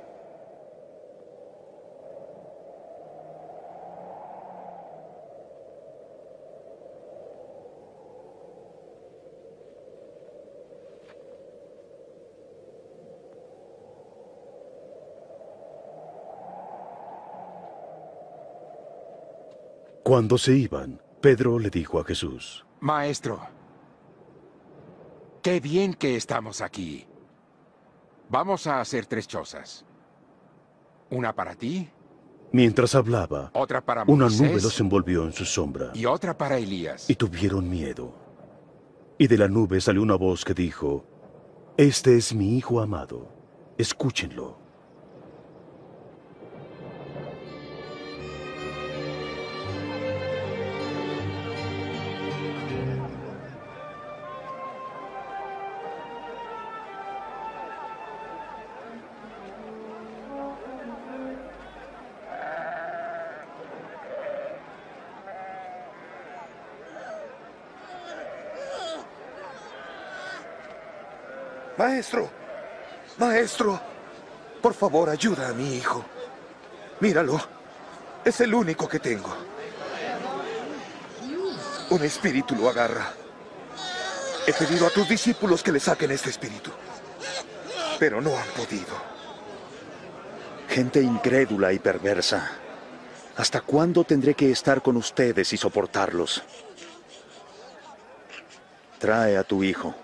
Cuando se iban, Pedro le dijo a Jesús: Maestro, qué bien que estamos aquí. Vamos a hacer 3 chozas. Una para ti. Mientras hablaba, Otra para una Moisés. nube los envolvió en su sombra. Y otra para Elías. Y tuvieron miedo. Y de la nube salió una voz que dijo: Este es mi Hijo amado, escúchenlo. Maestro, maestro, por favor ayuda a mi hijo. Míralo, es el único que tengo. Un espíritu lo agarra. He pedido a tus discípulos que le saquen este espíritu, pero no han podido. Gente incrédula y perversa. ¿Hasta cuándo tendré que estar con ustedes y soportarlos? Trae a tu hijo.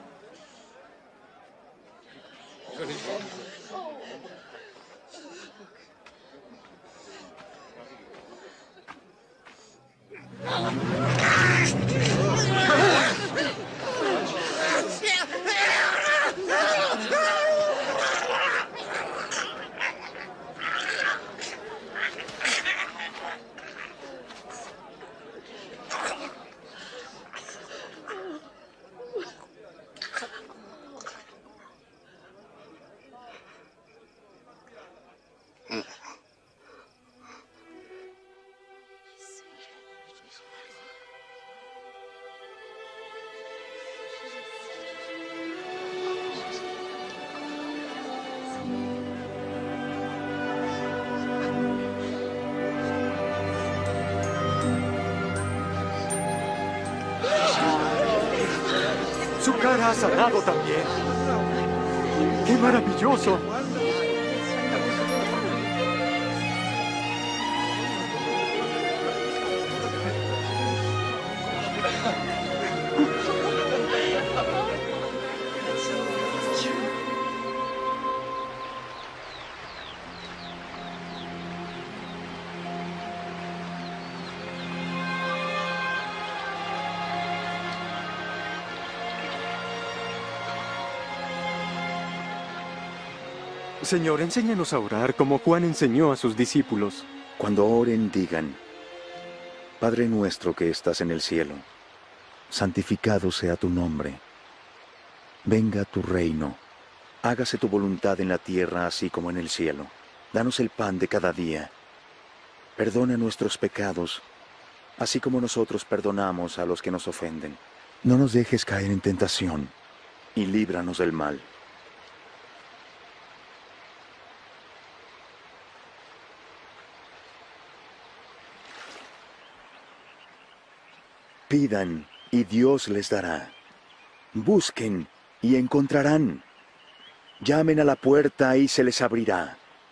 Su cara ha sanado también. ¡Qué maravilloso! Señor, enséñanos a orar como Juan enseñó a sus discípulos. Cuando oren, digan: Padre nuestro que estás en el cielo, santificado sea tu nombre. Venga tu reino. Hágase tu voluntad en la tierra así como en el cielo. Danos el pan de cada día. Perdona nuestros pecados, así como nosotros perdonamos a los que nos ofenden. No nos dejes caer en tentación, y líbranos del mal. Pidan, y Dios les dará. Busquen, y encontrarán. Llamen a la puerta, y se les abrirá.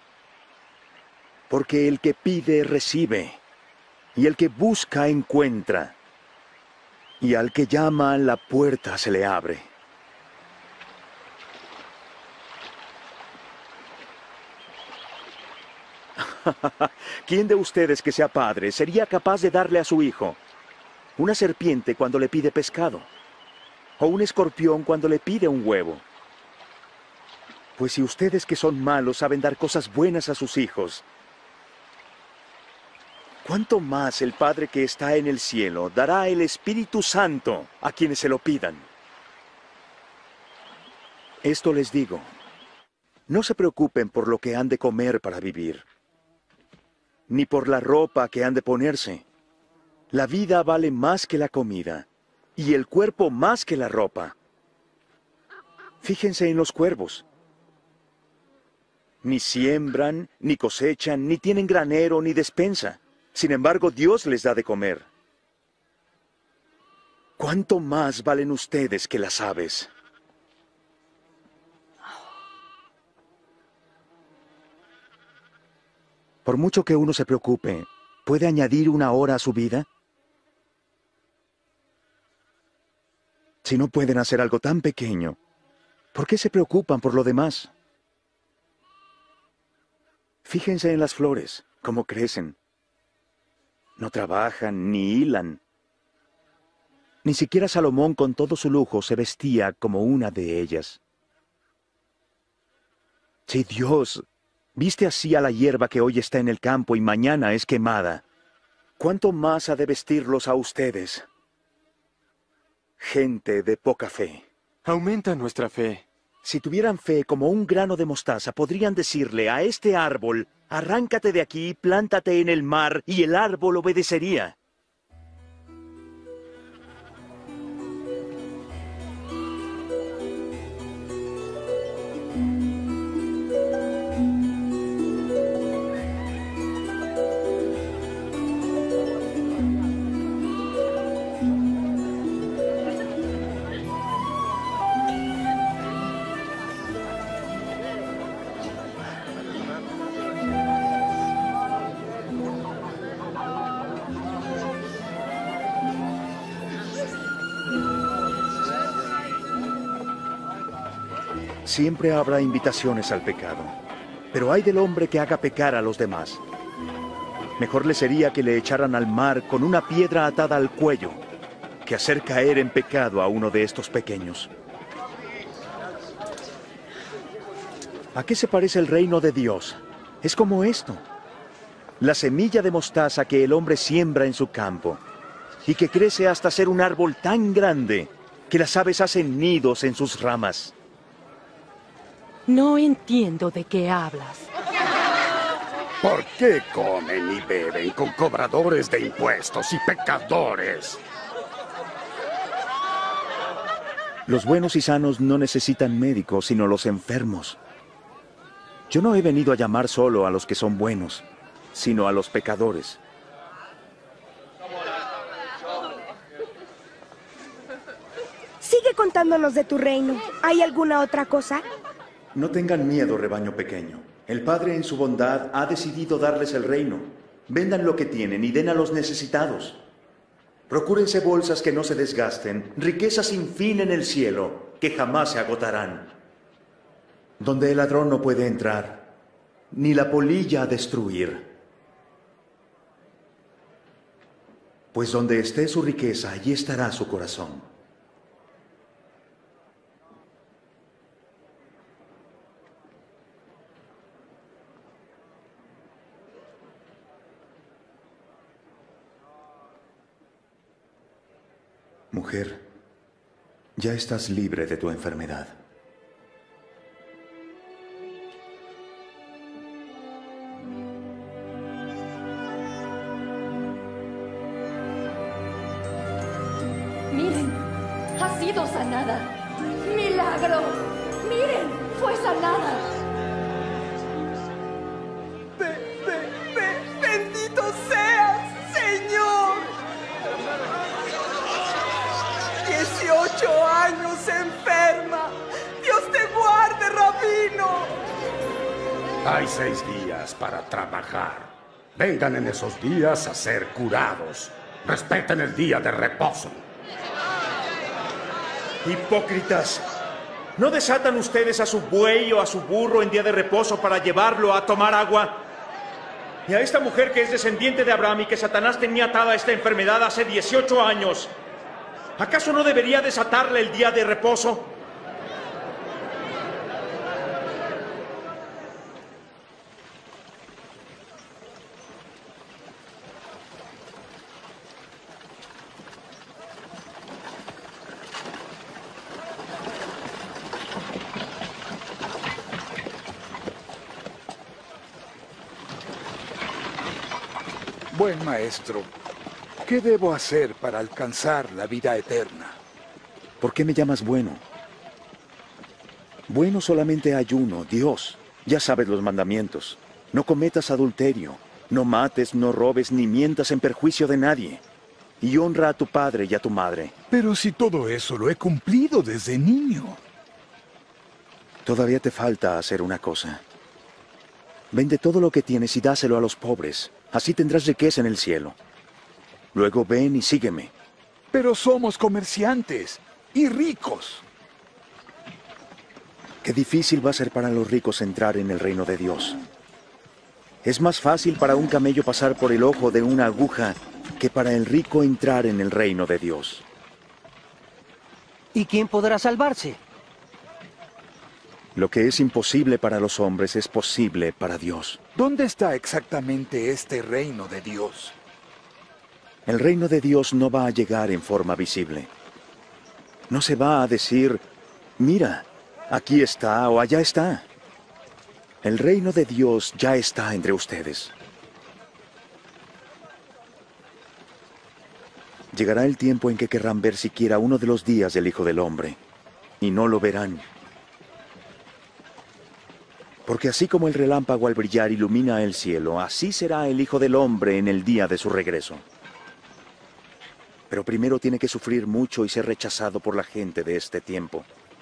Porque el que pide, recibe, y el que busca, encuentra. Y al que llama, la puerta se le abre. ¿Quién de ustedes que sea padre sería capaz de darle a su hijo una serpiente cuando le pide pescado? ¿O un escorpión cuando le pide un huevo? Pues si ustedes que son malos saben dar cosas buenas a sus hijos, ¿cuánto más el Padre que está en el cielo dará el Espíritu Santo a quienes se lo pidan? Esto les digo, no se preocupen por lo que han de comer para vivir, ni por la ropa que han de ponerse. La vida vale más que la comida, y el cuerpo más que la ropa. Fíjense en los cuervos. Ni siembran, ni cosechan, ni tienen granero, ni despensa. Sin embargo, Dios les da de comer. ¿Cuánto más valen ustedes que las aves? Por mucho que uno se preocupe, ¿puede añadir una hora a su vida? Si no pueden hacer algo tan pequeño, ¿por qué se preocupan por lo demás? Fíjense en las flores, cómo crecen. No trabajan ni hilan. Ni siquiera Salomón con todo su lujo se vestía como una de ellas. Si Dios viste así a la hierba que hoy está en el campo y mañana es quemada, ¿cuánto más ha de vestirlos a ustedes? Gente de poca fe. Aumenta nuestra fe. Si tuvieran fe como un grano de mostaza, podrían decirle a este árbol, arráncate de aquí, plántate en el mar, y el árbol obedecería. Siempre habrá invitaciones al pecado, pero ay del hombre que haga pecar a los demás. Mejor le sería que le echaran al mar con una piedra atada al cuello, que hacer caer en pecado a uno de estos pequeños. ¿A qué se parece el reino de Dios? Es como esto: la semilla de mostaza que el hombre siembra en su campo, y que crece hasta ser un árbol tan grande que las aves hacen nidos en sus ramas. No entiendo de qué hablas. ¿Por qué comen y beben con cobradores de impuestos y pecadores? Los buenos y sanos no necesitan médicos, sino los enfermos. Yo no he venido a llamar solo a los que son buenos, sino a los pecadores. Sigue contándonos de tu reino. ¿Hay alguna otra cosa? No tengan miedo, rebaño pequeño. El Padre en su bondad ha decidido darles el reino. Vendan lo que tienen y den a los necesitados. Procúrense bolsas que no se desgasten, riquezas sin fin en el cielo, que jamás se agotarán. Donde el ladrón no puede entrar, ni la polilla destruir. Pues donde esté su riqueza, allí estará su corazón. Mujer, ya estás libre de tu enfermedad. Miren, ha sido sanada. ¡Milagro! Miren, fue sanada. ¡Bendito seas, Señor! 18 años enferma. Dios te guarde, rabino. Hay 6 días para trabajar. Vengan en esos días a ser curados. Respeten el día de reposo. Hipócritas, ¿no desatan ustedes a su buey o a su burro en día de reposo para llevarlo a tomar agua? Y a esta mujer que es descendiente de Abraham y que Satanás tenía atada a esta enfermedad hace 18 años, ¿acaso no debería desatarle el día de reposo? Buen maestro, ¿qué debo hacer para alcanzar la vida eterna? ¿Por qué me llamas bueno? Bueno solamente hay uno, Dios. Ya sabes los mandamientos. No cometas adulterio, no mates, no robes, ni mientas en perjuicio de nadie. Y honra a tu padre y a tu madre. Pero si todo eso lo he cumplido desde niño. Todavía te falta hacer una cosa. Vende todo lo que tienes y dáselo a los pobres. Así tendrás riqueza en el cielo. Luego ven y sígueme. Pero somos comerciantes y ricos. Qué difícil va a ser para los ricos entrar en el reino de Dios. Es más fácil para un camello pasar por el ojo de una aguja que para el rico entrar en el reino de Dios. ¿Y quién podrá salvarse? Lo que es imposible para los hombres es posible para Dios. ¿Dónde está exactamente este reino de Dios? El reino de Dios no va a llegar en forma visible. No se va a decir, mira, aquí está o allá está. El reino de Dios ya está entre ustedes. Llegará el tiempo en que querrán ver siquiera uno de los días del Hijo del Hombre, y no lo verán. Porque así como el relámpago al brillar ilumina el cielo, así será el Hijo del Hombre en el día de su regreso. Pero primero tiene que sufrir mucho y ser rechazado por la gente de este tiempo.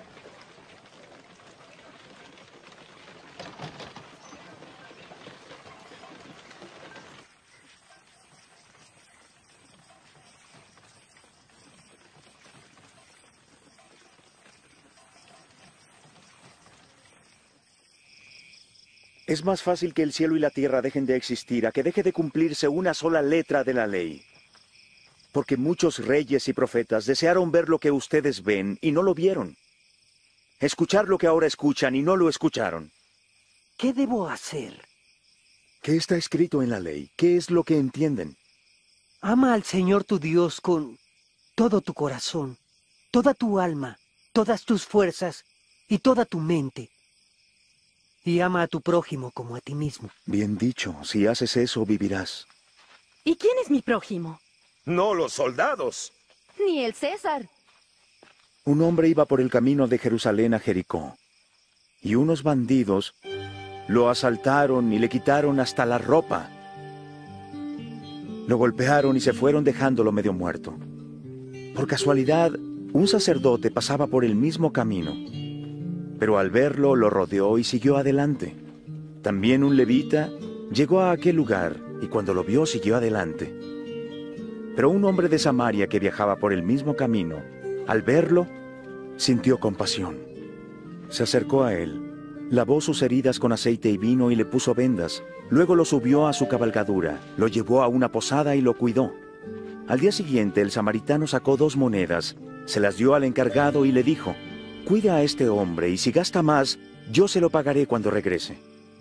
Es más fácil que el cielo y la tierra dejen de existir a que deje de cumplirse una sola letra de la ley. Porque muchos reyes y profetas desearon ver lo que ustedes ven y no lo vieron. Escuchar lo que ahora escuchan y no lo escucharon. ¿Qué debo hacer? ¿Qué está escrito en la ley? ¿Qué es lo que entienden? Ama al Señor tu Dios con todo tu corazón, toda tu alma, todas tus fuerzas y toda tu mente. Y ama a tu prójimo como a ti mismo. Bien dicho, si haces eso vivirás. ¿Y quién es mi prójimo? No los soldados. Ni el César. Un hombre iba por el camino de Jerusalén a Jericó, y unos bandidos lo asaltaron y le quitaron hasta la ropa. Lo golpearon y se fueron dejándolo medio muerto. Por casualidad, un sacerdote pasaba por el mismo camino, pero al verlo lo rodeó y siguió adelante. También un levita llegó a aquel lugar y cuando lo vio siguió adelante. Pero un hombre de Samaria que viajaba por el mismo camino, al verlo, sintió compasión. Se acercó a él, lavó sus heridas con aceite y vino y le puso vendas. Luego lo subió a su cabalgadura, lo llevó a una posada y lo cuidó. Al día siguiente el samaritano sacó 2 monedas, se las dio al encargado y le dijo: cuida a este hombre y si gasta más, yo se lo pagaré cuando regrese.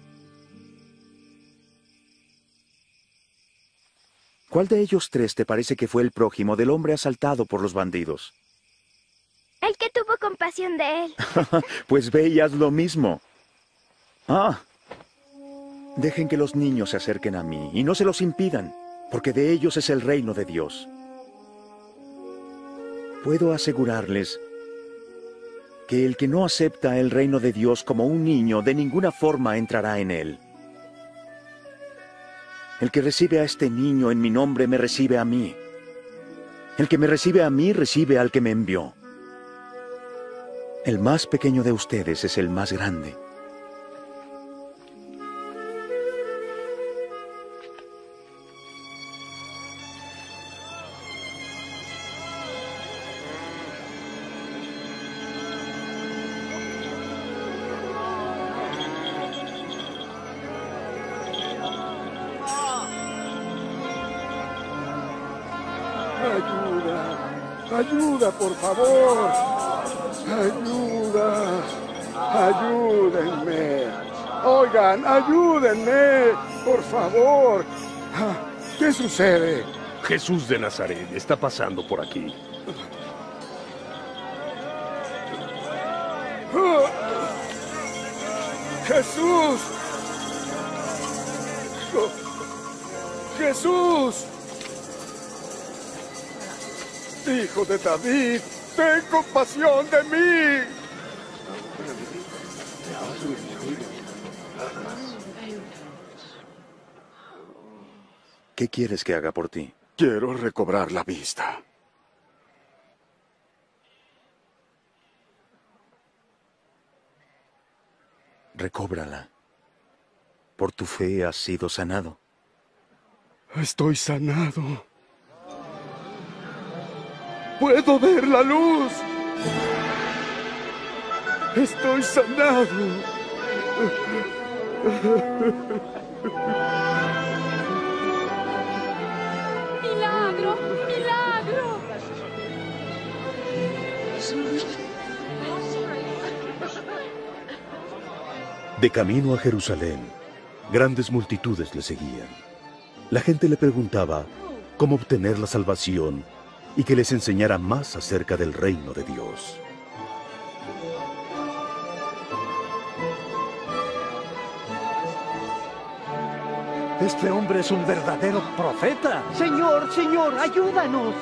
¿Cuál de ellos 3 te parece que fue el prójimo del hombre asaltado por los bandidos? El que tuvo compasión de él. Pues ve y haz lo mismo. Dejen que los niños se acerquen a mí y no se los impidan, porque de ellos es el reino de Dios. Puedo asegurarles que el que no acepta el reino de Dios como un niño de ninguna forma entrará en él. El que recibe a este niño en mi nombre me recibe a mí. El que me recibe a mí recibe al que me envió. El más pequeño de ustedes es el más grande. Ayuda, por favor. Ayuda. Ayúdenme. Oigan, ayúdenme, por favor. ¿Qué sucede? Jesús de Nazaret está pasando por aquí. ¡Jesús! ¡Jesús! ¡Hijo de David! ¡Ten compasión de mí! ¿Qué quieres que haga por ti? Quiero recobrar la vista. Recóbrala. Por tu fe has sido sanado. Estoy sanado. ¡Puedo ver la luz! ¡Estoy sanado! ¡Milagro! ¡Milagro! De camino a Jerusalén, grandes multitudes le seguían. La gente le preguntaba cómo obtener la salvación y que les enseñara más acerca del reino de Dios. Este hombre es un verdadero profeta. Señor, Señor, ayúdanos.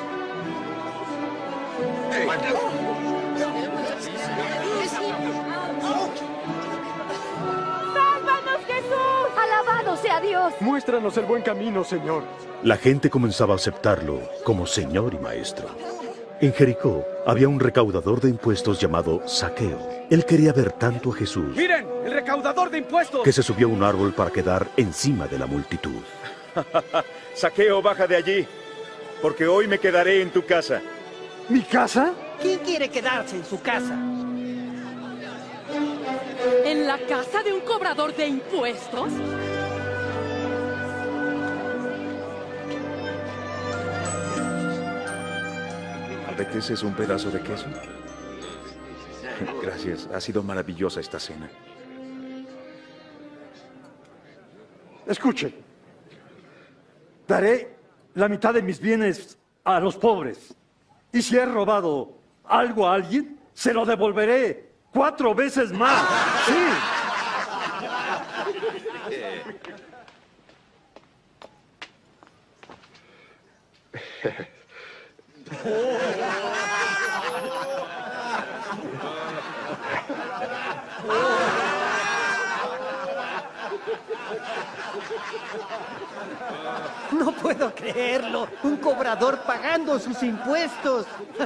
¡Sálvanos, Jesús! ¡Alabado sea Dios! Muéstranos el buen camino, Señor. La gente comenzaba a aceptarlo como Señor y Maestro. En Jericó había un recaudador de impuestos llamado Zaqueo. Él quería ver tanto a Jesús ¡Miren! ¡El recaudador de impuestos! que se subió a un árbol para quedar encima de la multitud. Zaqueo, baja de allí, porque hoy me quedaré en tu casa. ¿Mi casa? ¿Quién quiere quedarse en su casa? ¿En la casa de un cobrador de impuestos? ¿Apeteces un pedazo de queso? Gracias, ha sido maravillosa esta cena. Escuche. Daré la mitad de mis bienes a los pobres. Y si he robado algo a alguien, se lo devolveré 4 veces más. Sí. No puedo creerlo. Un cobrador pagando sus impuestos.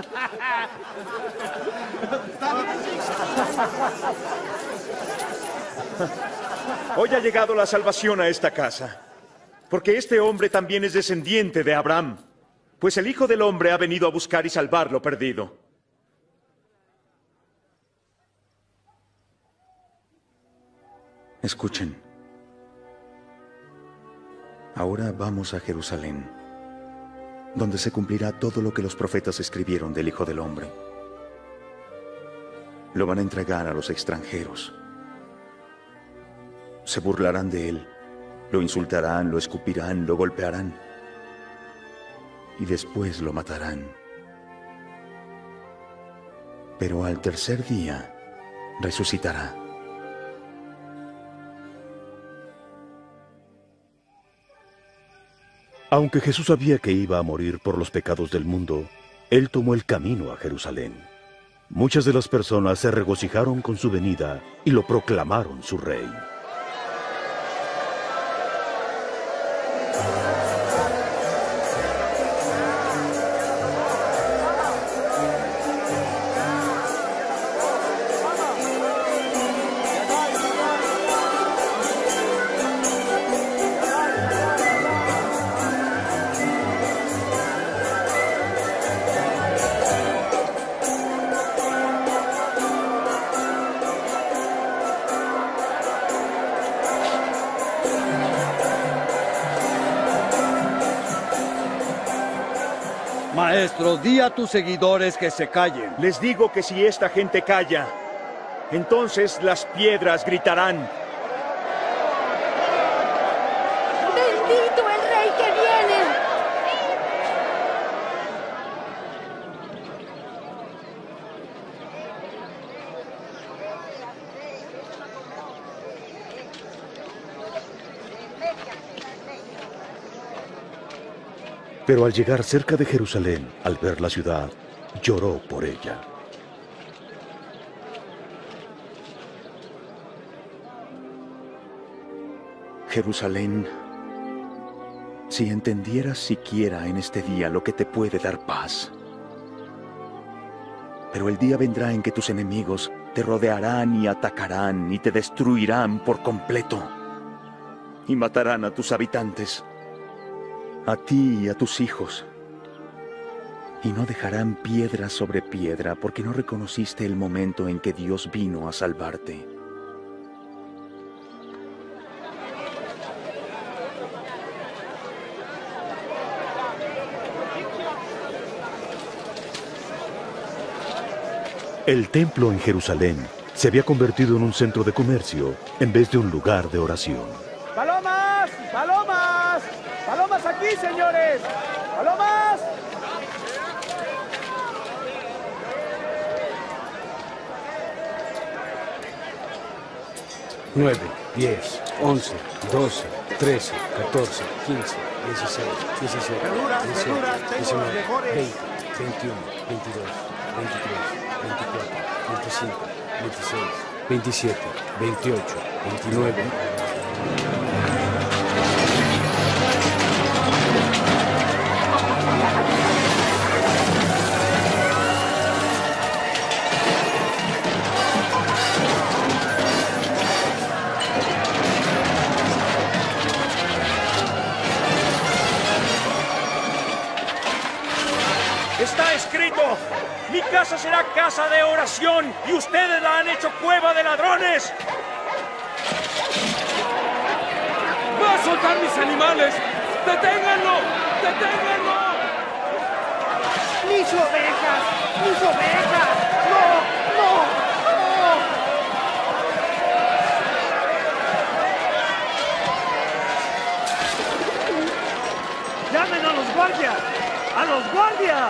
Hoy ha llegado la salvación a esta casa, porque este hombre también es descendiente de Abraham, pues el Hijo del Hombre ha venido a buscar y salvar lo perdido. Escuchen. Ahora vamos a Jerusalén, donde se cumplirá todo lo que los profetas escribieron del Hijo del Hombre. Lo van a entregar a los extranjeros. Se burlarán de él, lo insultarán, lo escupirán, lo golpearán y después lo matarán. Pero al tercer día resucitará. Aunque Jesús sabía que iba a morir por los pecados del mundo, Él tomó el camino a Jerusalén. Muchas de las personas se regocijaron con su venida y lo proclamaron su rey. Maestro, di a tus seguidores que se callen. Les digo que si esta gente calla, entonces las piedras gritarán. ¡Bendito el rey que viene! Pero al llegar cerca de Jerusalén, al ver la ciudad, lloró por ella. Jerusalén, si entendieras siquiera en este día lo que te puede dar paz. Pero el día vendrá en que tus enemigos te rodearán y atacarán y te destruirán por completo. Y matarán a tus habitantes, a ti y a tus hijos. Y no dejarán piedra sobre piedra porque no reconociste el momento en que Dios vino a salvarte. El templo en Jerusalén se había convertido en un centro de comercio en vez de un lugar de oración. ¡Palomas! ¡Palomas! ¡Palomas aquí, señores! ¡Palomas! Nueve, 10, 11, 12, 13, 14, 15, 16, 17, 18, 19, 20, 21, 22, 23, 24, 25, 26, 27, 28, 29. Está escrito, mi casa será casa de oración y ustedes la han hecho cueva de ladrones. ¡Va a soltar mis animales! ¡Deténganlo! ¡Deténganlo! ¡Mis ovejas! ¡Mis ovejas! ¡No! ¡No! ¡No! ¡Llamen a los guardias! ¡A los guardias!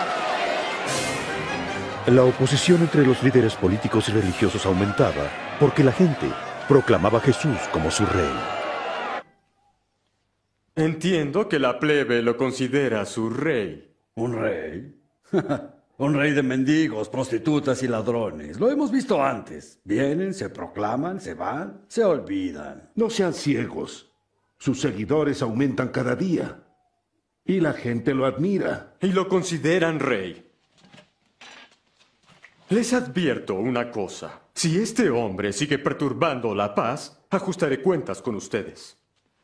La oposición entre los líderes políticos y religiosos aumentaba porque la gente proclamaba a Jesús como su rey. Entiendo que la plebe lo considera su rey. ¿Un rey? Un rey de mendigos, prostitutas y ladrones. Lo hemos visto antes. Vienen, se proclaman, se van, se olvidan. No sean ciegos. Sus seguidores aumentan cada día. Y la gente lo admira. Y lo consideran rey. Les advierto una cosa. Si este hombre sigue perturbando la paz, ajustaré cuentas con ustedes.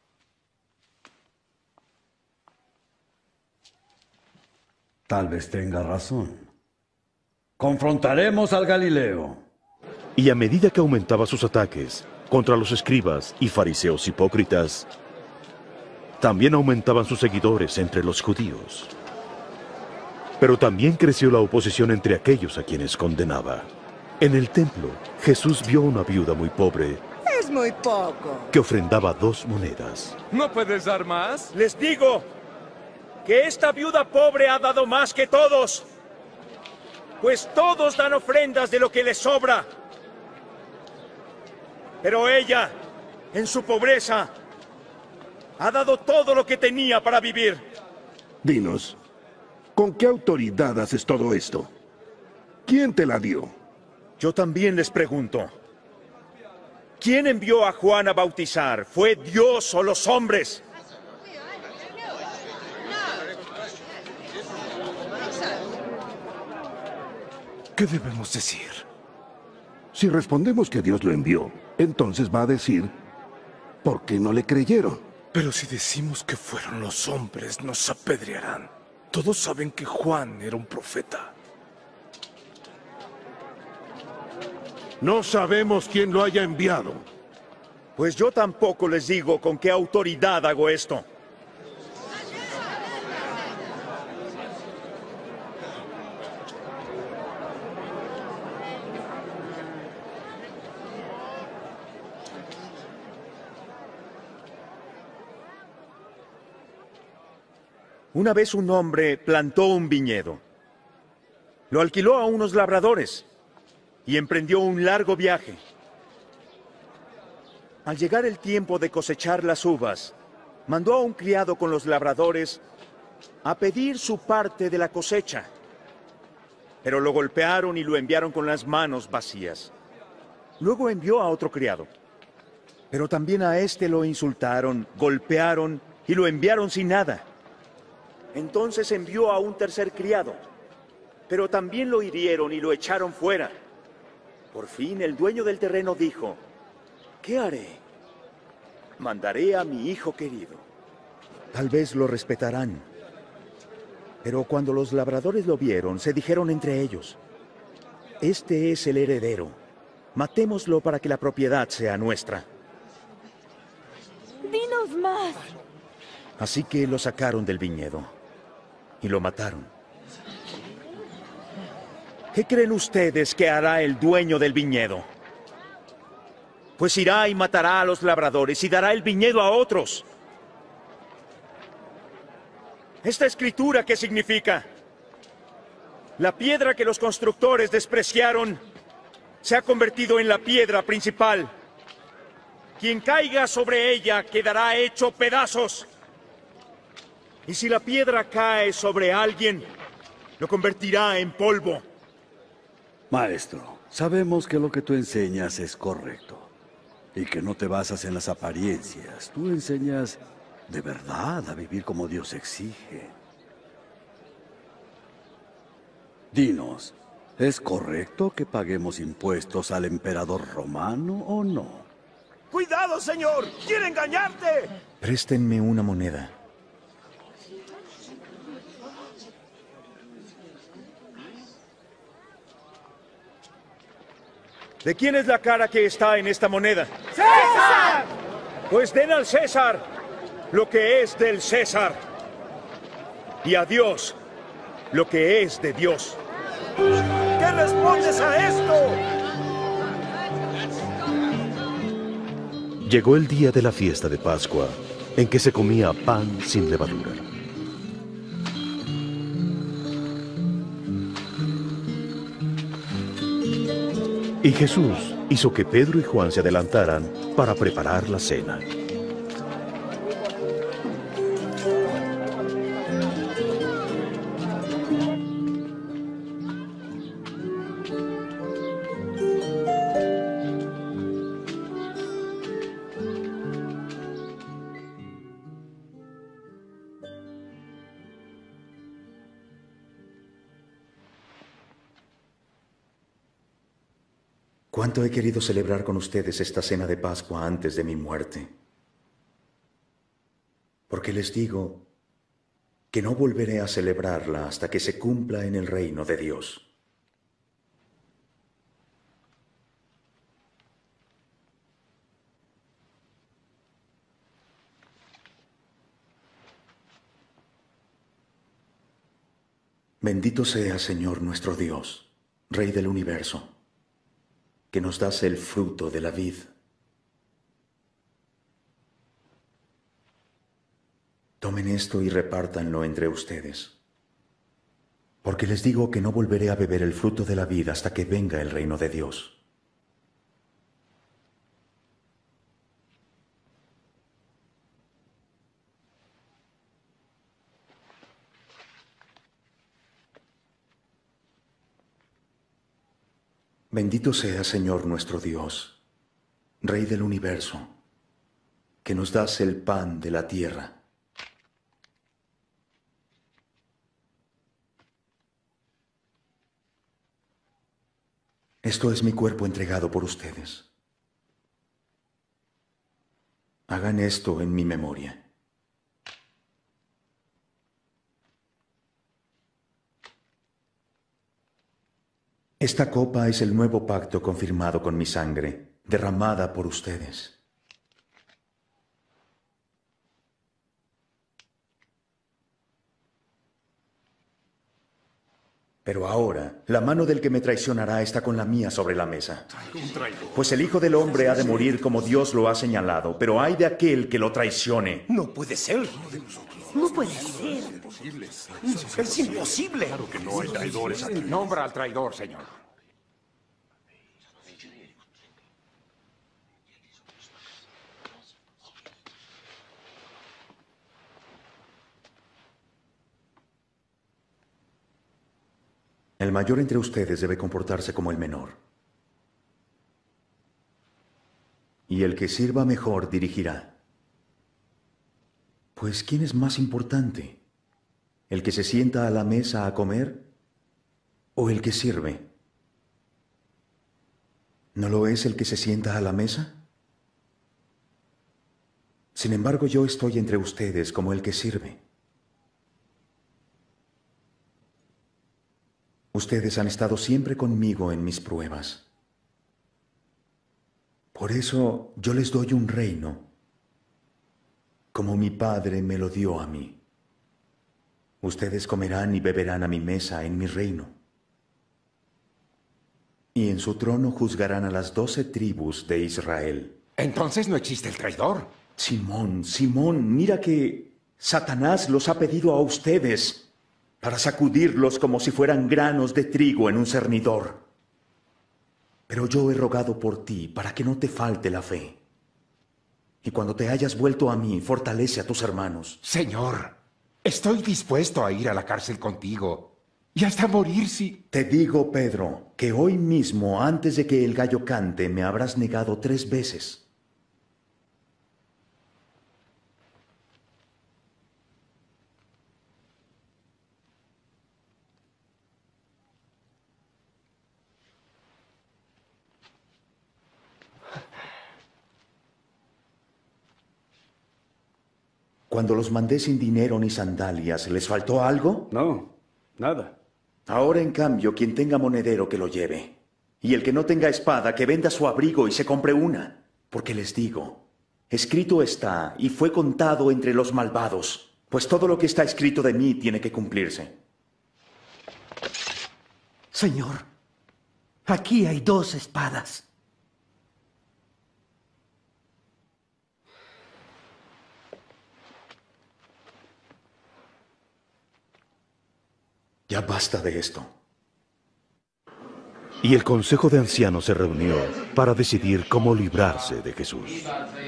Tal vez tenga razón. Confrontaremos al Galileo. Y a medida que aumentaba sus ataques contra los escribas y fariseos hipócritas, también aumentaban sus seguidores entre los judíos. Pero también creció la oposición entre aquellos a quienes condenaba. En el templo, Jesús vio a una viuda muy pobre Es muy poco. que ofrendaba 2 monedas. ¿No puedes dar más? Les digo que esta viuda pobre ha dado más que todos, pues todos dan ofrendas de lo que les sobra. Pero ella, en su pobreza, ha dado todo lo que tenía para vivir. Dinos, ¿con qué autoridad haces todo esto? ¿Quién te la dio? Yo también les pregunto. ¿Quién envió a Juan a bautizar? ¿Fue Dios o los hombres? ¿Qué debemos decir? Si respondemos que Dios lo envió, entonces va a decir, ¿por qué no le creyeron? Pero si decimos que fueron los hombres, nos apedrearán. Todos saben que Juan era un profeta. No sabemos quién lo haya enviado. Pues yo tampoco les digo con qué autoridad hago esto. Una vez un hombre plantó un viñedo. Lo alquiló a unos labradores y emprendió un largo viaje. Al llegar el tiempo de cosechar las uvas, mandó a un criado con los labradores a pedir su parte de la cosecha. Pero lo golpearon y lo enviaron con las manos vacías. Luego envió a otro criado. Pero también a este lo insultaron, golpearon y lo enviaron sin nada. Entonces envió a un tercer criado. Pero también lo hirieron y lo echaron fuera. Por fin el dueño del terreno dijo: ¿qué haré? Mandaré a mi hijo querido. Tal vez lo respetarán. Pero cuando los labradores lo vieron, se dijeron entre ellos: este es el heredero. Matémoslo para que la propiedad sea nuestra. ¡Dinos más! Así que lo sacaron del viñedo y lo mataron. ¿Qué creen ustedes que hará el dueño del viñedo? Pues irá y matará a los labradores y dará el viñedo a otros. ¿Esta escritura qué significa? La piedra que los constructores despreciaron se ha convertido en la piedra principal. Quien caiga sobre ella quedará hecho pedazos. Y si la piedra cae sobre alguien, lo convertirá en polvo. Maestro, sabemos que lo que tú enseñas es correcto y que no te basas en las apariencias. Tú enseñas de verdad a vivir como Dios exige. Dinos, ¿es correcto que paguemos impuestos al emperador romano o no? ¡Cuidado, señor! ¡Quiere engañarte! Préstenme una moneda. ¿De quién es la cara que está en esta moneda? ¡César! Pues den al César lo que es del César, y a Dios lo que es de Dios. ¿Qué respondes a esto? Llegó el día de la fiesta de Pascua, en que se comía pan sin levadura. Y Jesús hizo que Pedro y Juan se adelantaran para preparar la cena. Cuánto he querido celebrar con ustedes esta cena de Pascua antes de mi muerte. Porque les digo que no volveré a celebrarla hasta que se cumpla en el reino de Dios. Bendito sea, Señor nuestro Dios, Rey del universo, que nos das el fruto de la vid. Tomen esto y repártanlo entre ustedes, porque les digo que no volveré a beber el fruto de la vid hasta que venga el reino de Dios. Bendito sea, Señor nuestro Dios, Rey del universo, que nos das el pan de la tierra. Esto es mi cuerpo entregado por ustedes. Hagan esto en mi memoria. Esta copa es el nuevo pacto confirmado con mi sangre, derramada por ustedes. Pero ahora, la mano del que me traicionará está con la mía sobre la mesa. Pues el Hijo del Hombre ha de morir como Dios lo ha señalado, pero ay de aquel que lo traicione. No puede ser. No puede ser. Es imposible. Claro que no hay traidores aquí. Nombra al traidor, señor. El mayor entre ustedes debe comportarse como el menor. Y el que sirva mejor dirigirá. Pues, ¿quién es más importante? ¿El que se sienta a la mesa a comer o el que sirve? ¿No lo es el que se sienta a la mesa? Sin embargo, yo estoy entre ustedes como el que sirve. Ustedes han estado siempre conmigo en mis pruebas. Por eso yo les doy un reino, como mi Padre me lo dio a mí. Ustedes comerán y beberán a mi mesa en mi reino. Y en su trono juzgarán a las 12 tribus de Israel. Entonces no existe el traidor. Simón, Simón, mira que Satanás los ha pedido a ustedes para sacudirlos como si fueran granos de trigo en un cernidor. Pero yo he rogado por ti para que no te falte la fe. Y cuando te hayas vuelto a mí, fortalece a tus hermanos. Señor, estoy dispuesto a ir a la cárcel contigo y hasta morir si... Te digo, Pedro, que hoy mismo, antes de que el gallo cante, me habrás negado 3 veces. Cuando los mandé sin dinero ni sandalias, ¿les faltó algo? No, nada. Ahora, en cambio, quien tenga monedero que lo lleve. Y el que no tenga espada, que venda su abrigo y se compre una. Porque les digo, escrito está y fue contado entre los malvados, pues todo lo que está escrito de mí tiene que cumplirse. Señor, aquí hay 2 espadas. Ya basta de esto. Y el consejo de ancianos se reunió para decidir cómo librarse de Jesús.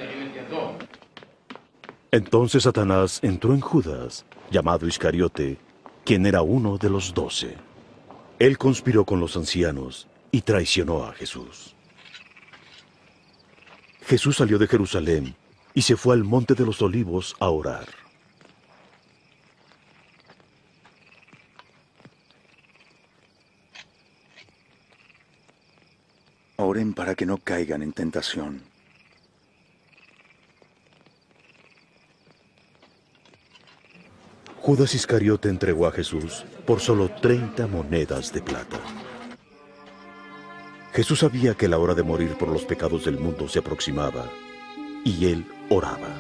Entonces Satanás entró en Judas, llamado Iscariote, quien era uno de los 12. Él conspiró con los ancianos y traicionó a Jesús. Jesús salió de Jerusalén y se fue al monte de los Olivos a orar. Oren para que no caigan en tentación. Judas Iscariote entregó a Jesús por solo 30 monedas de plata. Jesús sabía que la hora de morir por los pecados del mundo se aproximaba, y él oraba.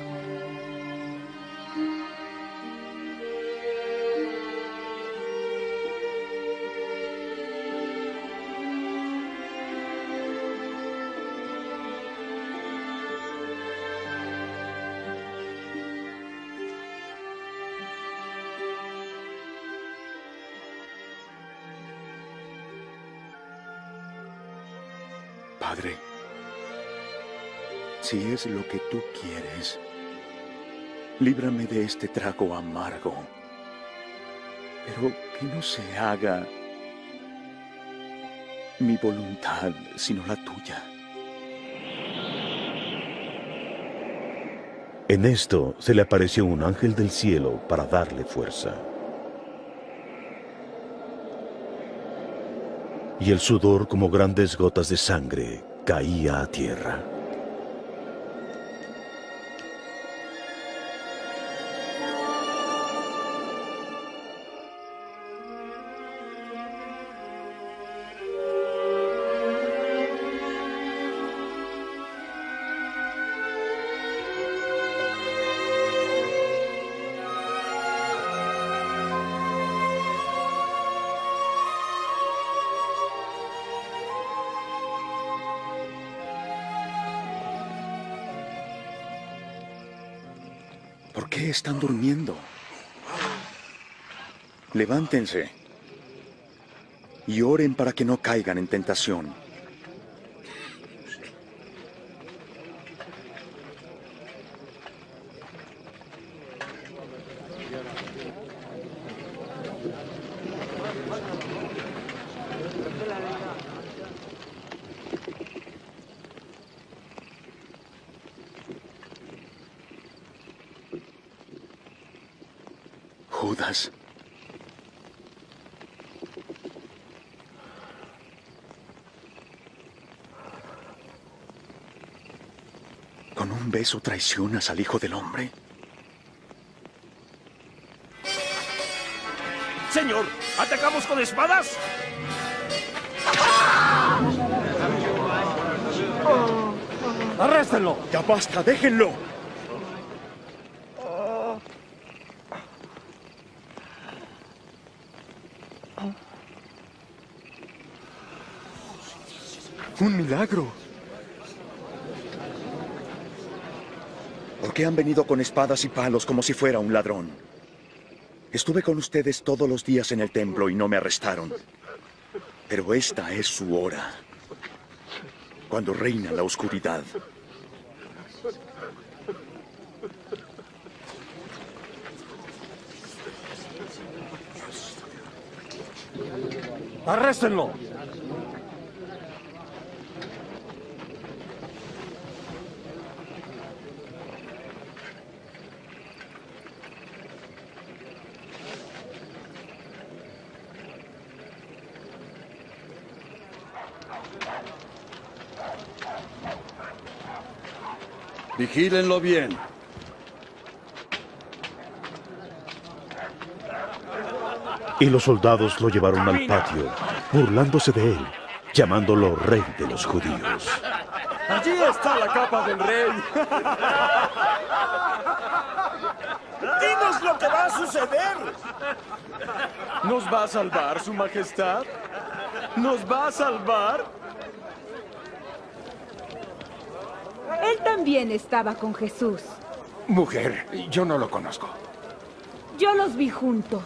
Padre, si es lo que tú quieres, líbrame de este trago amargo, pero que no se haga mi voluntad, sino la tuya. En esto se le apareció un ángel del cielo para darle fuerza. Y el sudor, como grandes gotas de sangre, caía a tierra. ¿Por qué están durmiendo? Levántense y oren para que no caigan en tentación. Judas. ¿Con un beso traicionas al Hijo del Hombre? Señor, ¿atacamos con espadas? ¡Arréstenlo! ¡Ya basta! ¡Déjenlo! ¡Un milagro! ¿Por qué han venido con espadas y palos como si fuera un ladrón? Estuve con ustedes todos los días en el templo y no me arrestaron. Pero esta es su hora, cuando reina la oscuridad. ¡Arréstenlo! Vigílenlo bien. Y los soldados lo llevaron al patio, burlándose de él, llamándolo rey de los judíos. Allí está la capa del rey. ¡Dinos lo que va a suceder! ¿Nos va a salvar, su majestad? ¿Nos va a salvar? Él también estaba con Jesús. Mujer, yo no lo conozco. Yo los vi juntos.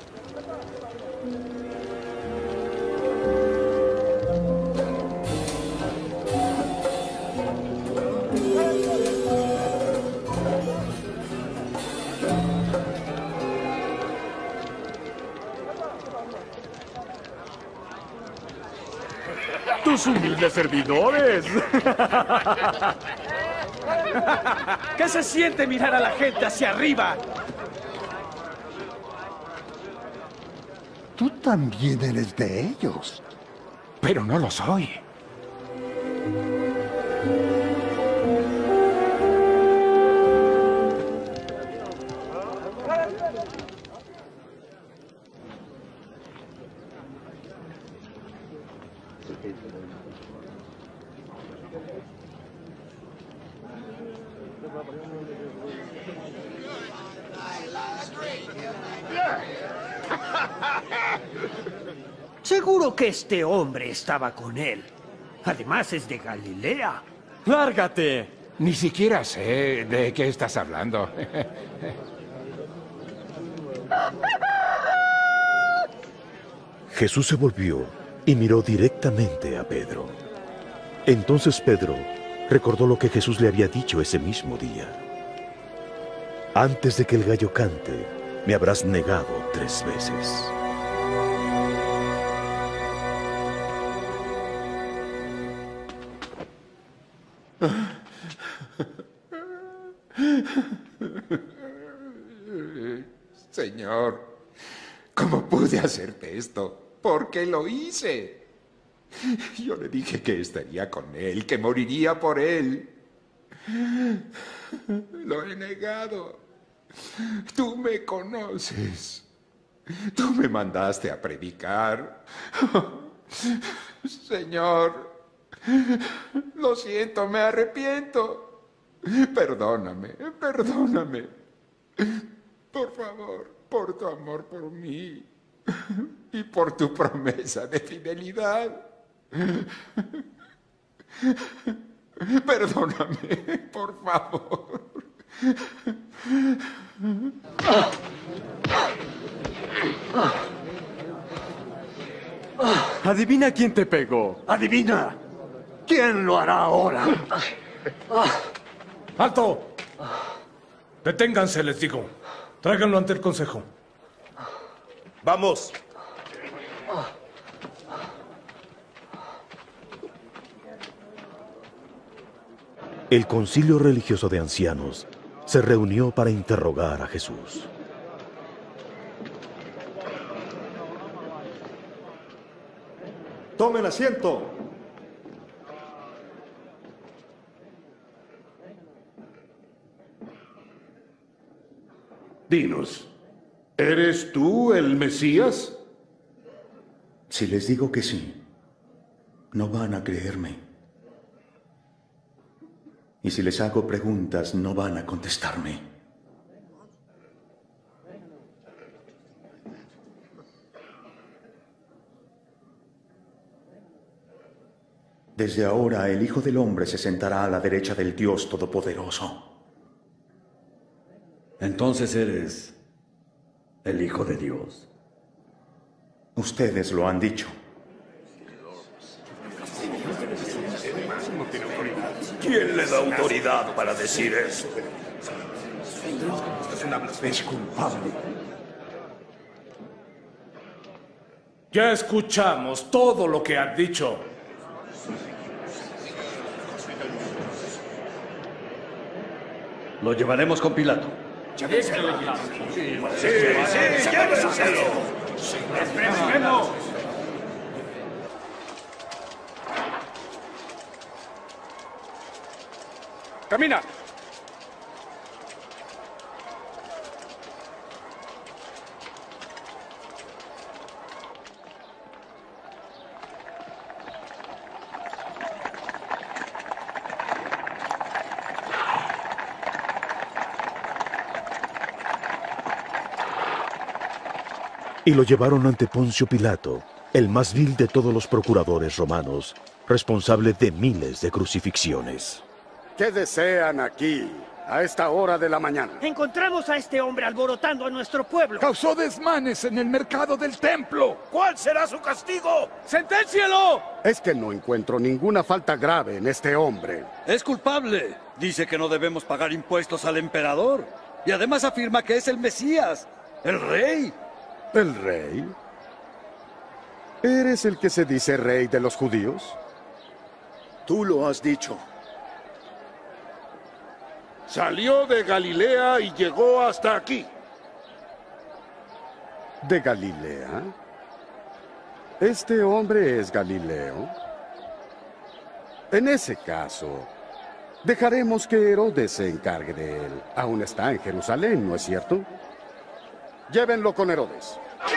¡Tus humildes servidores! ¿Qué se siente mirar a la gente hacia arriba? Tú también eres de ellos. Pero no lo soy. Seguro que este hombre estaba con él. Además es de Galilea. ¡Lárgate! Ni siquiera sé de qué estás hablando. Jesús se volvió y miró directamente a Pedro. Entonces Pedro recordó lo que Jesús le había dicho ese mismo día. Antes de que el gallo cante, me habrás negado 3 veces. Señor, ¿cómo pude hacerte esto? ¿Por qué lo hice? Yo le dije que estaría con él, que moriría por él. Lo he negado. Tú me conoces. Tú me mandaste a predicar. Señor, lo siento, me arrepiento. Perdóname, perdóname. Por favor, por tu amor por mí y por tu promesa de fidelidad. Perdóname, por favor. Adivina quién te pegó. Adivina. ¿Quién lo hará ahora? ¡Alto! Deténganse, les digo. Tráiganlo ante el consejo. ¡Vamos! El concilio religioso de ancianos se reunió para interrogar a Jesús. Tomen asiento. Dinos, ¿eres tú el Mesías? Si les digo que sí, no van a creerme. Y si les hago preguntas, no van a contestarme. Desde ahora el Hijo del Hombre se sentará a la derecha del Dios Todopoderoso. Entonces eres el Hijo de Dios. Ustedes lo han dicho. ¿Quién le da autoridad para decir eso? Es culpable. Ya escuchamos todo lo que has dicho. Lo llevaremos con Pilato. Sí, llévenselo. ¡Esperemos! ¡Camina! Y lo llevaron ante Poncio Pilato, el más vil de todos los procuradores romanos, responsable de miles de crucifixiones. ¿Qué desean aquí, a esta hora de la mañana? Encontramos a este hombre alborotando a nuestro pueblo. Causó desmanes en el mercado del templo. ¿Cuál será su castigo? ¡Senténcialo! Es que no encuentro ninguna falta grave en este hombre. Es culpable. Dice que no debemos pagar impuestos al emperador. Y además afirma que es el Mesías, el rey. ¿El rey? ¿Eres el que se dice rey de los judíos? Tú lo has dicho. Salió de Galilea y llegó hasta aquí. ¿De Galilea? ¿Este hombre es Galileo? En ese caso, dejaremos que Herodes se encargue de él. Aún está en Jerusalén, ¿no es cierto? Llévenlo con Herodes.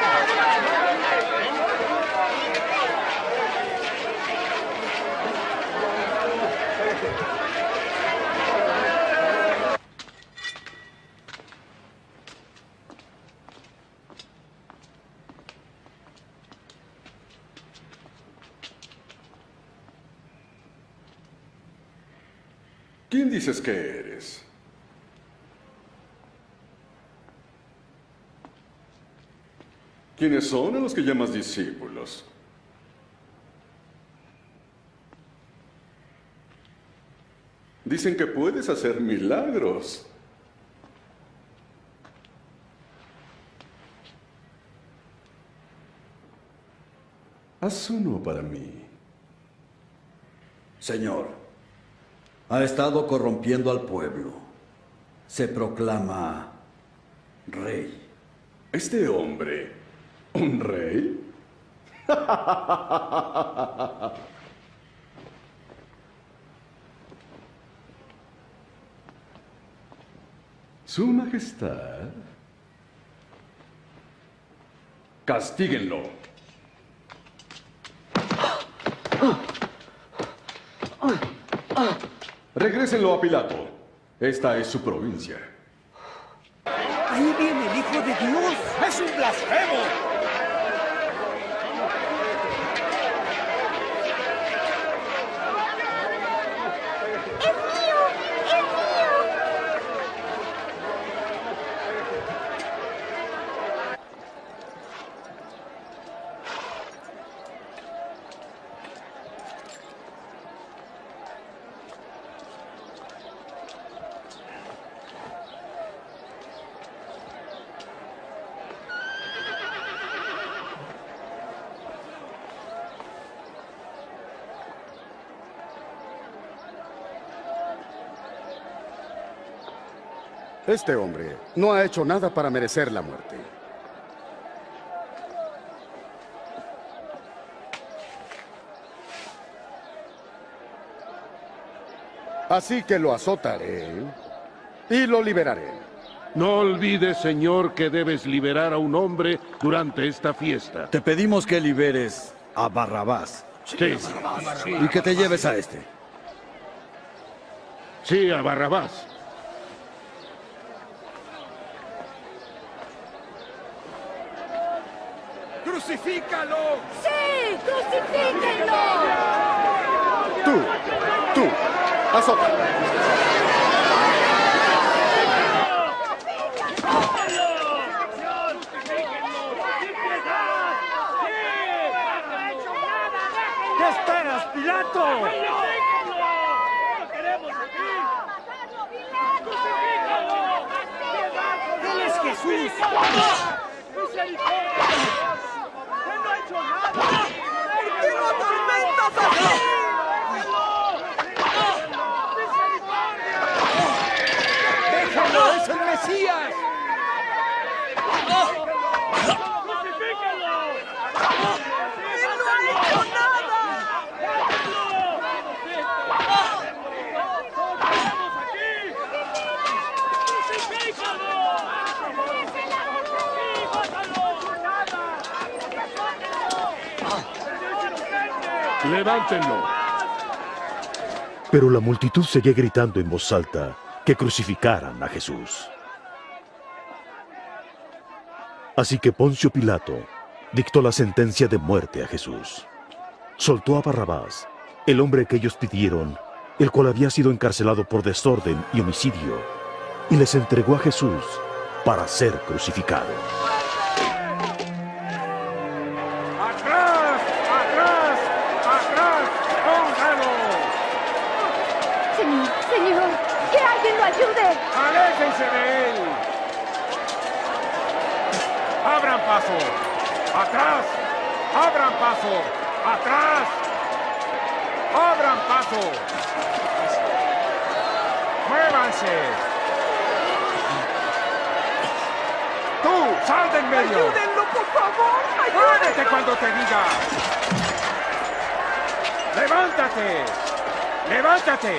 ¿Quién dices que eres? ¿Quiénes son a los que llamas discípulos? Dicen que puedes hacer milagros. Haz uno para mí. Señor, ha estado corrompiendo al pueblo. Se proclama rey. ¿Este hombre, un rey? Su Majestad. Castíguenlo. Regrésenlo a Pilato. Esta es su provincia. Ahí viene el Hijo de Dios. ¡Es un blasfemo! Este hombre no ha hecho nada para merecer la muerte. Así que lo azotaré y lo liberaré. No olvides, Señor, que debes liberar a un hombre durante esta fiesta. Te pedimos que liberes a Barrabás. Sí. Y que te lleves a este. Sí, a Barrabás. ¡Crucifícalo! ¡Sí! ¡Crucifíquenlo! Tú, azótalo. ¿Qué esperas, Pilato? ¡Él es Jesús! ¿Por qué lo atormentas así? ¡Déjalo! ¡Es el Mesías! ¡Él no ha hecho nada! Levántenlo. Pero la multitud seguía gritando en voz alta que crucificaran a Jesús. Así que Poncio Pilato dictó la sentencia de muerte a Jesús. Soltó a Barrabás, el hombre que ellos pidieron, el cual había sido encarcelado por desorden y homicidio, y les entregó a Jesús para ser crucificado. ¡Atrás! ¡Atrás! ¡Atrás! ¡Póngalo! Señor, que alguien lo ayude. ¡Aléjense de él! ¡Abran paso! ¡Atrás! ¡Abran paso! ¡Atrás! ¡Abran paso! ¡Muévanse! ¡Tú! ¡Sal de en medio! ¡Ayúdenlo, por favor! ¡Muévete cuando te diga! ¡Levántate! ¡Levántate!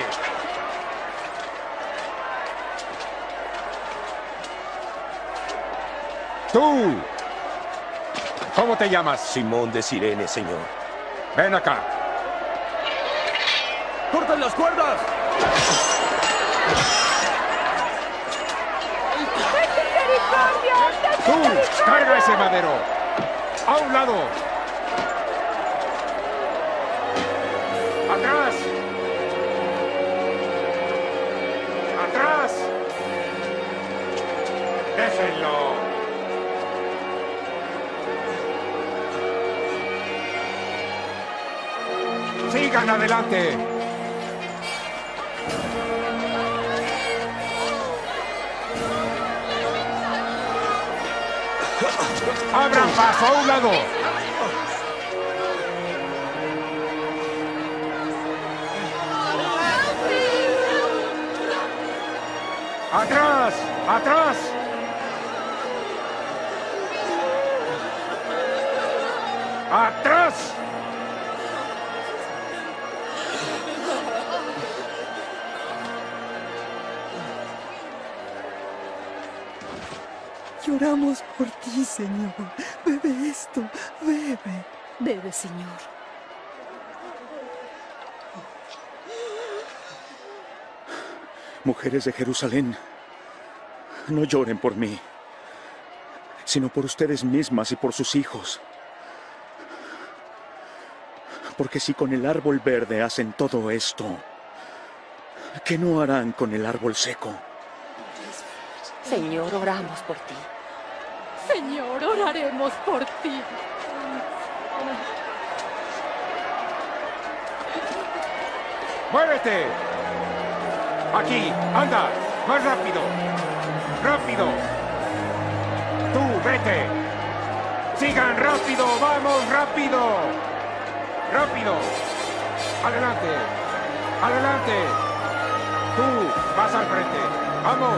¡Tú! ¿Cómo te llamas? Simón de Cirene, señor. Ven acá. ¡Corten las cuerdas! ¡Tú! ¡Carga ese madero! ¡A un lado! ¡Atrás! ¡Atrás! ¡Déjenlo! ¡Sigan adelante! ¡Abran paso a un lado! ¡Atrás! ¡Atrás! ¡Atrás! Lloramos por ti, Señor. Bebe esto, bebe. Bebe, Señor. Mujeres de Jerusalén, no lloren por mí, sino por ustedes mismas y por sus hijos. Porque si con el árbol verde hacen todo esto, ¿qué no harán con el árbol seco? Señor, oramos por ti. Señor, oraremos por ti. ¡Muévete! Aquí, anda, más rápido. ¡Rápido! ¡Tú, vete! ¡Sigan rápido! ¡Vamos, rápido! ¡Rápido! ¡Adelante! ¡Adelante! ¡Tú, vas al frente! ¡Vamos!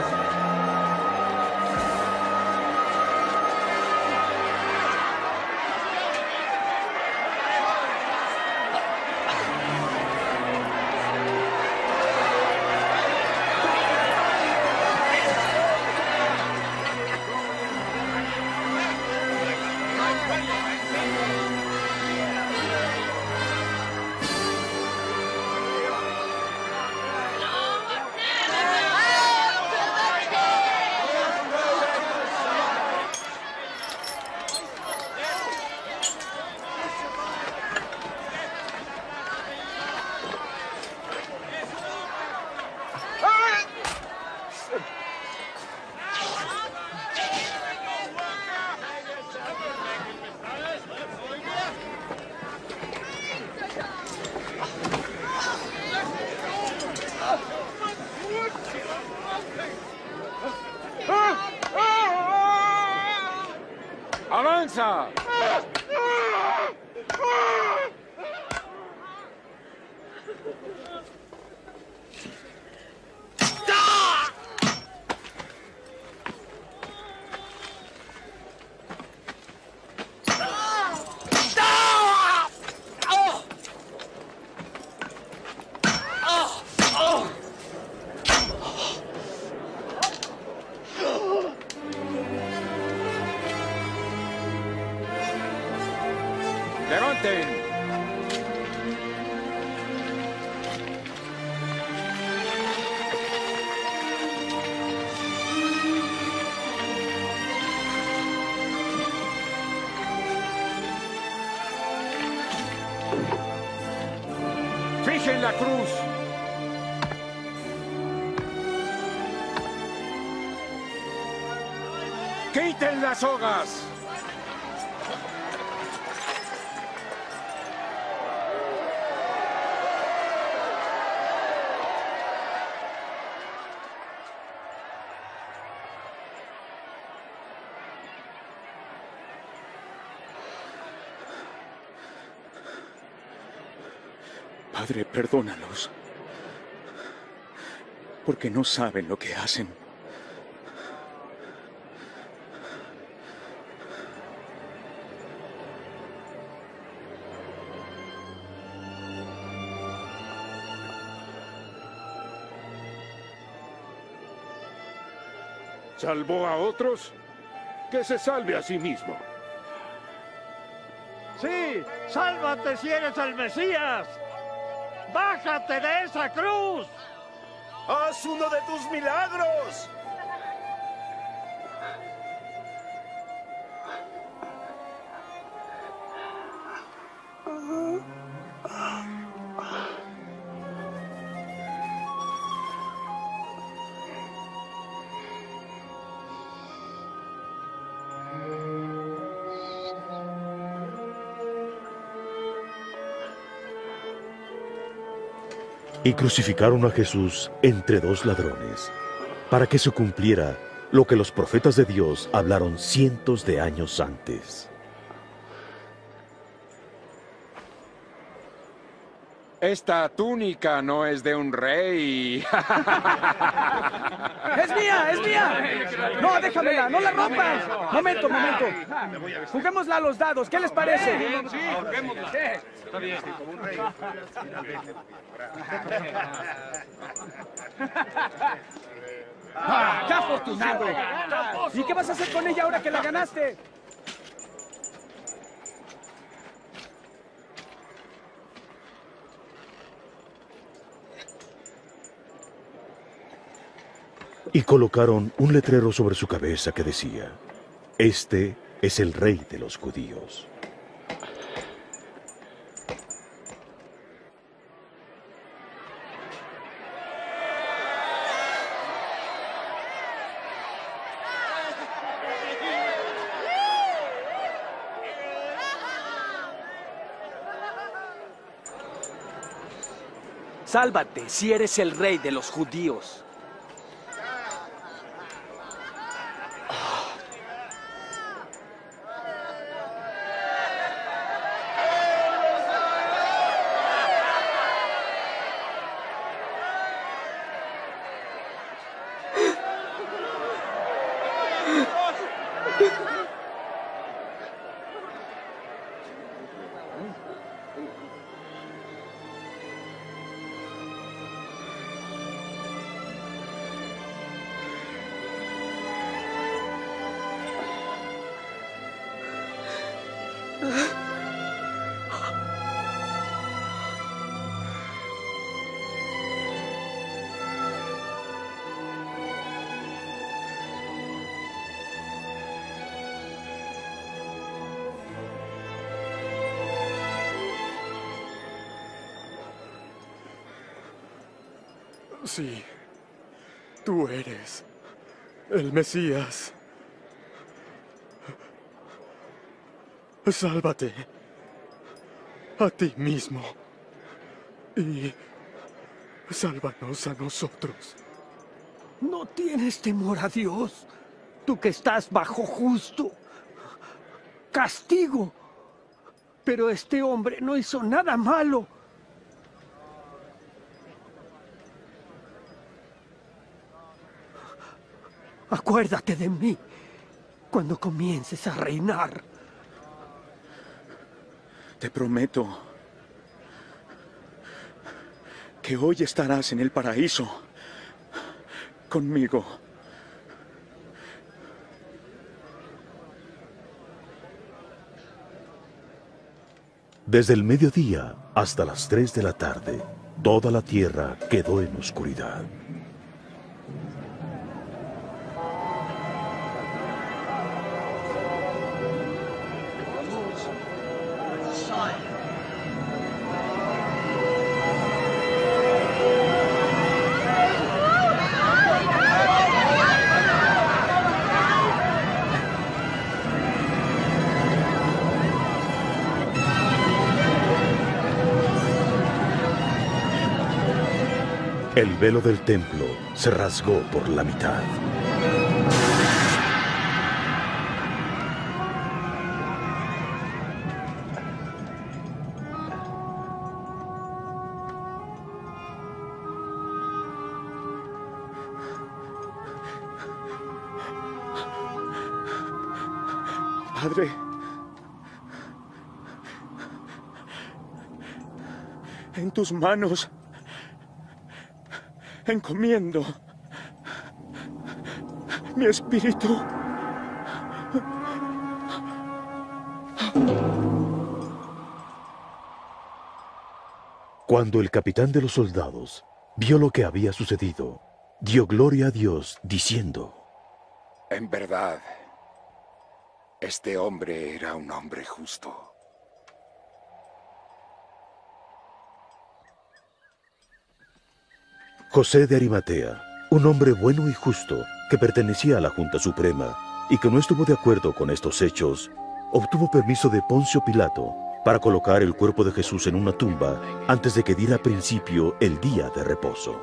¡Avanza! ¡Levanten! ¡Fijen la cruz! ¡Quiten las sogas! Padre, perdónalos, porque no saben lo que hacen. ¿Salvó a otros? Que se salve a sí mismo. ¡Sí! ¡Sálvate si eres el Mesías! ¡Bájate de esa cruz! ¡Haz uno de tus milagros! Y crucificaron a Jesús entre dos ladrones, para que se cumpliera lo que los profetas de Dios hablaron cientos de años antes. Esta túnica no es de un rey. ¡Es mía! ¡Es mía! No, déjamela, no la rompas. Momento, momento. Juguémosla a los dados, ¿qué les parece? Sí, juguémosla. Está bien. Como un rey. ¡Qué afortunado! ¿Y qué vas a hacer con ella ahora que la ganaste? Y colocaron un letrero sobre su cabeza que decía: Este es el Rey de los Judíos. Sálvate si eres el Rey de los Judíos. Sí, tú eres el Mesías. Sálvate a ti mismo y sálvanos a nosotros. ¿No tienes temor a Dios? Tú que estás bajo justo. castigo. Pero este hombre no hizo nada malo. Acuérdate de mí cuando comiences a reinar. Te prometo que hoy estarás en el paraíso conmigo. Desde el mediodía hasta las 3 de la tarde, toda la tierra quedó en oscuridad. El velo del templo se rasgó por la mitad. Padre, en tus manos encomiendo mi espíritu. Cuando el capitán de los soldados vio lo que había sucedido, dio gloria a Dios, diciendo: En verdad, este hombre era un hombre justo. José de Arimatea, un hombre bueno y justo que pertenecía a la Junta Suprema y que no estuvo de acuerdo con estos hechos, obtuvo permiso de Poncio Pilato para colocar el cuerpo de Jesús en una tumba antes de que diera principio el día de reposo.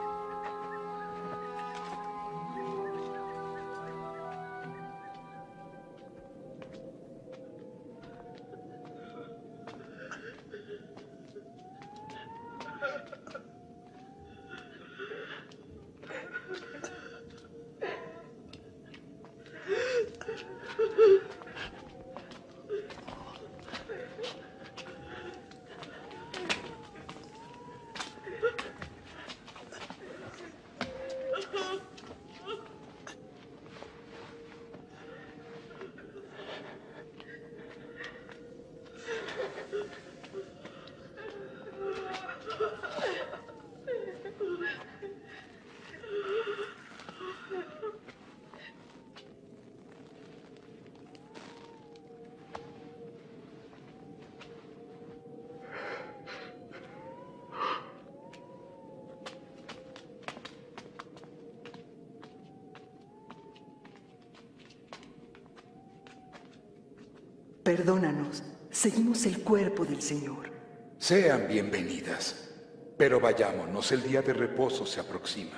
Perdónanos, seguimos el cuerpo del Señor. Sean bienvenidas, pero vayámonos, el día de reposo se aproxima.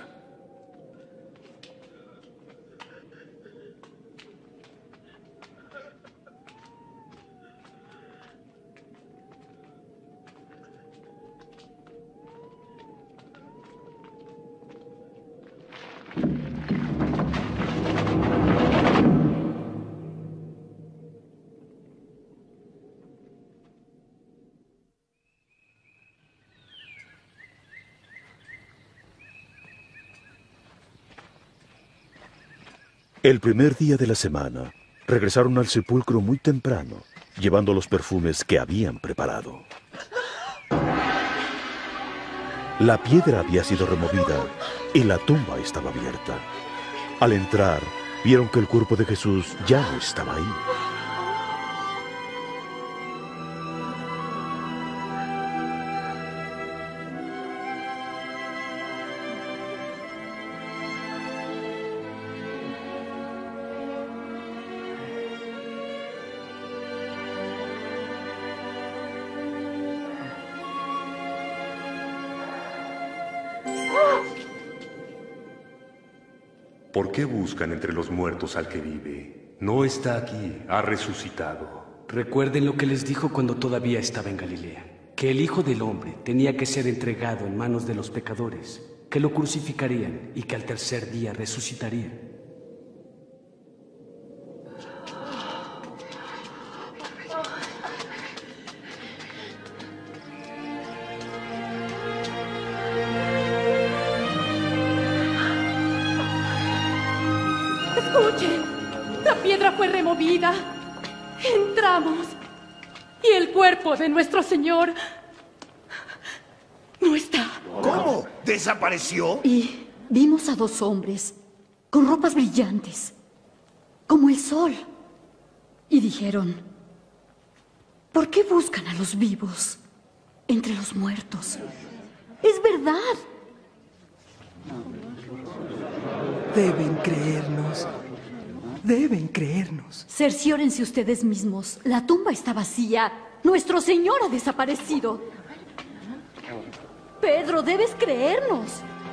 El primer día de la semana, regresaron al sepulcro muy temprano, llevando los perfumes que habían preparado. La piedra había sido removida y la tumba estaba abierta. Al entrar, vieron que el cuerpo de Jesús ya no estaba ahí. ¿Por qué buscan entre los muertos al que vive? No está aquí, ha resucitado. Recuerden lo que les dijo cuando todavía estaba en Galilea, que el Hijo del Hombre tenía que ser entregado en manos de los pecadores, que lo crucificarían y que al tercer día resucitaría. Escuchen, la piedra fue removida. Entramos y el cuerpo de nuestro Señor no está. ¿Cómo? ¿Desapareció? Y vimos a dos hombres con ropas brillantes, como el sol. Y dijeron, ¿por qué buscan a los vivos entre los muertos? Es verdad. Deben creernos. Deben creernos. Cerciórense ustedes mismos. La tumba está vacía. Nuestro Señor ha desaparecido. Pedro, debes creernos.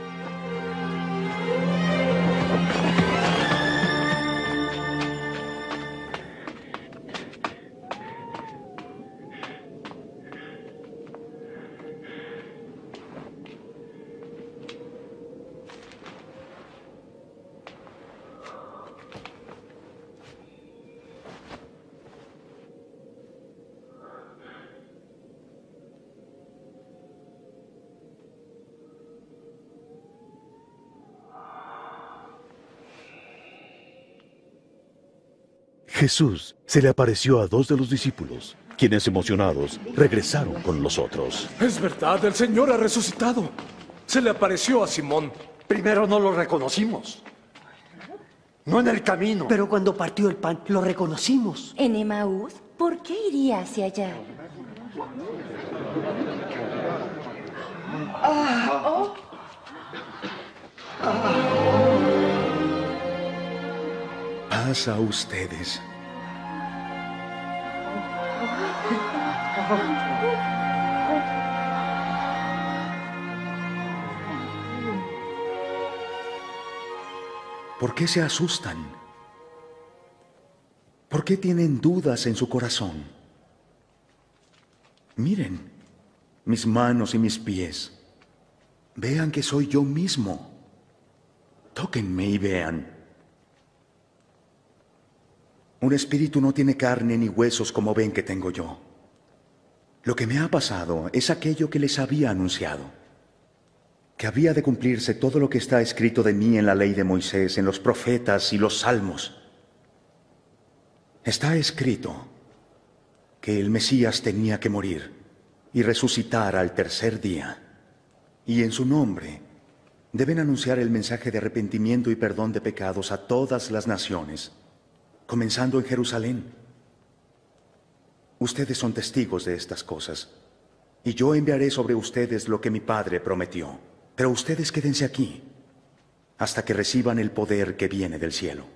Jesús se le apareció a dos de los discípulos, quienes emocionados regresaron con los otros. Es verdad, el Señor ha resucitado. Se le apareció a Simón. Primero no lo reconocimos. No en el camino. Pero cuando partió el pan, lo reconocimos. ¿En Emaús? ¿Por qué iría hacia allá? Paz a ustedes. ¿Por qué se asustan? ¿Por qué tienen dudas en su corazón? Miren mis manos y mis pies. Vean que soy yo mismo. Tóquenme y vean. Un espíritu no tiene carne ni huesos como ven que tengo yo. Lo que me ha pasado es aquello que les había anunciado, que había de cumplirse todo lo que está escrito de mí en la ley de Moisés, en los profetas y los salmos. Está escrito que el Mesías tenía que morir y resucitar al tercer día, y en su nombre deben anunciar el mensaje de arrepentimiento y perdón de pecados a todas las naciones, comenzando en Jerusalén. Ustedes son testigos de estas cosas, y yo enviaré sobre ustedes lo que mi Padre prometió. Pero ustedes quédense aquí, hasta que reciban el poder que viene del cielo.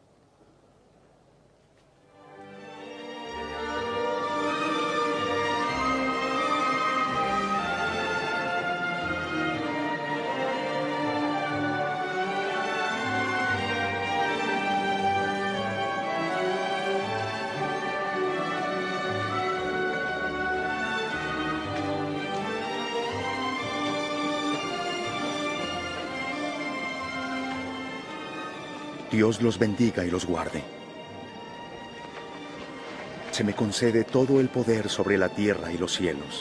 Dios los bendiga y los guarde. Se me concede todo el poder sobre la tierra y los cielos.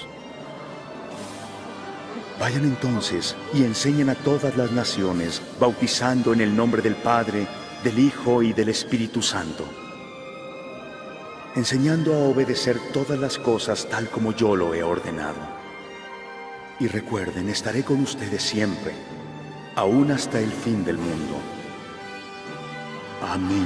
Vayan entonces y enseñen a todas las naciones, bautizando en el nombre del Padre, del Hijo y del Espíritu Santo, enseñando a obedecer todas las cosas tal como yo lo he ordenado. Y recuerden, estaré con ustedes siempre, aún hasta el fin del mundo. Amén.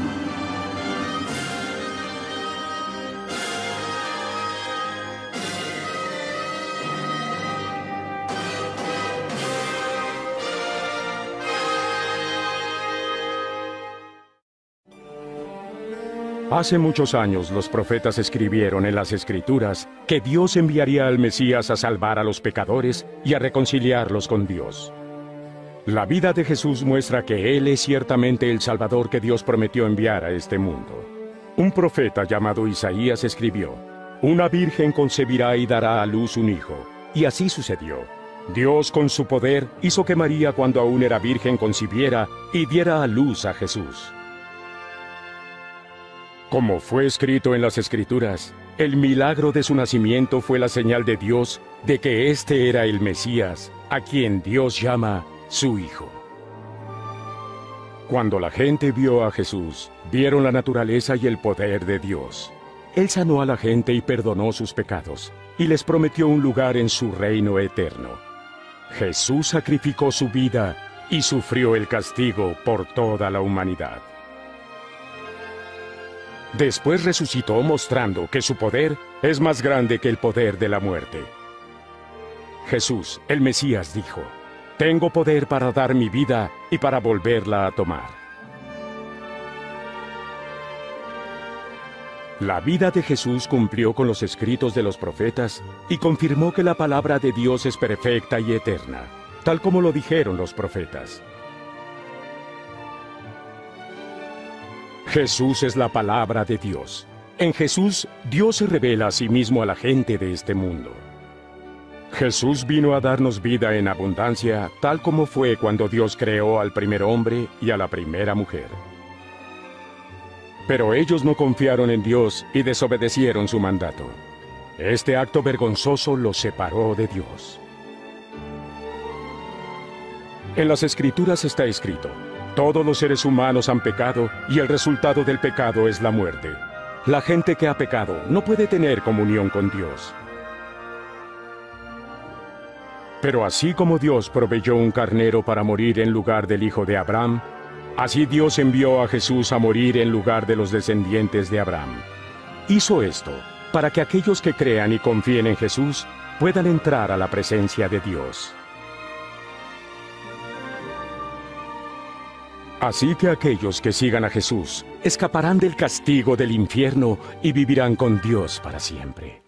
Hace muchos años los profetas escribieron en las Escrituras que Dios enviaría al Mesías a salvar a los pecadores y a reconciliarlos con Dios. La vida de Jesús muestra que Él es ciertamente el Salvador que Dios prometió enviar a este mundo. Un profeta llamado Isaías escribió: Una virgen concebirá y dará a luz un hijo. Y así sucedió. Dios, con su poder, hizo que María, cuando aún era virgen, concibiera y diera a luz a Jesús. Como fue escrito en las Escrituras, el milagro de su nacimiento fue la señal de Dios de que éste era el Mesías, a quien Dios llama su Hijo. Cuando la gente vio a Jesús, vieron la naturaleza y el poder de Dios. Él sanó a la gente y perdonó sus pecados, y les prometió un lugar en su reino eterno. Jesús sacrificó su vida y sufrió el castigo por toda la humanidad. Después resucitó mostrando que su poder es más grande que el poder de la muerte. Jesús, el Mesías, dijo: Tengo poder para dar mi vida y para volverla a tomar. La vida de Jesús cumplió con los escritos de los profetas y confirmó que la palabra de Dios es perfecta y eterna, tal como lo dijeron los profetas. Jesús es la palabra de Dios. En Jesús, Dios se revela a sí mismo a la gente de este mundo. Jesús vino a darnos vida en abundancia, tal como fue cuando Dios creó al primer hombre y a la primera mujer. Pero ellos no confiaron en Dios y desobedecieron su mandato. Este acto vergonzoso los separó de Dios. En las Escrituras está escrito: Todos los seres humanos han pecado y el resultado del pecado es la muerte. La gente que ha pecado no puede tener comunión con Dios. Pero así como Dios proveyó un carnero para morir en lugar del hijo de Abraham, así Dios envió a Jesús a morir en lugar de los descendientes de Abraham. Hizo esto para que aquellos que crean y confíen en Jesús puedan entrar a la presencia de Dios. Así que aquellos que sigan a Jesús escaparán del castigo del infierno y vivirán con Dios para siempre.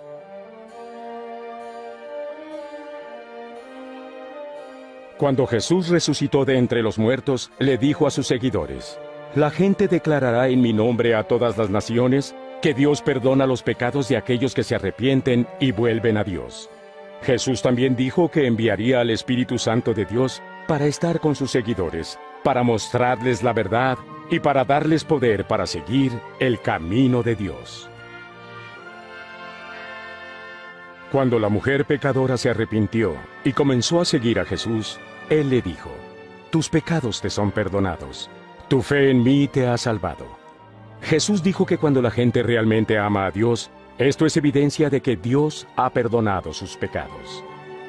Cuando Jesús resucitó de entre los muertos, le dijo a sus seguidores: La gente declarará en mi nombre a todas las naciones que Dios perdona los pecados de aquellos que se arrepienten y vuelven a Dios. Jesús también dijo que enviaría al Espíritu Santo de Dios para estar con sus seguidores, para mostrarles la verdad y para darles poder para seguir el camino de Dios. Cuando la mujer pecadora se arrepintió y comenzó a seguir a Jesús, Él le dijo: Tus pecados te son perdonados. Tu fe en mí te ha salvado. Jesús dijo que cuando la gente realmente ama a Dios, esto es evidencia de que Dios ha perdonado sus pecados.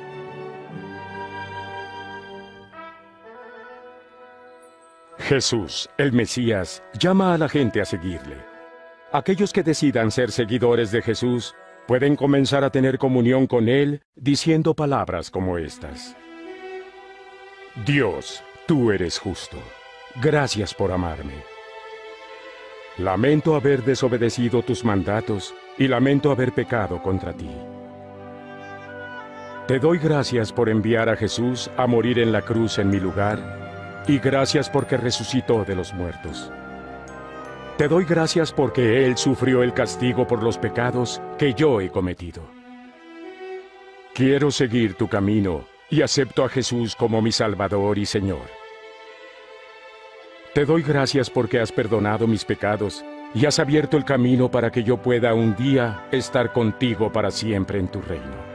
Jesús, el Mesías, llama a la gente a seguirle. Aquellos que decidan ser seguidores de Jesús pueden comenzar a tener comunión con Él diciendo palabras como estas: Dios, tú eres justo. Gracias por amarme. Lamento haber desobedecido tus mandatos y lamento haber pecado contra ti. Te doy gracias por enviar a Jesús a morir en la cruz en mi lugar, y gracias porque resucitó de los muertos. Te doy gracias porque Él sufrió el castigo por los pecados que yo he cometido. Quiero seguir tu camino y acepto a Jesús como mi Salvador y Señor. Te doy gracias porque has perdonado mis pecados y has abierto el camino para que yo pueda un día estar contigo para siempre en tu reino.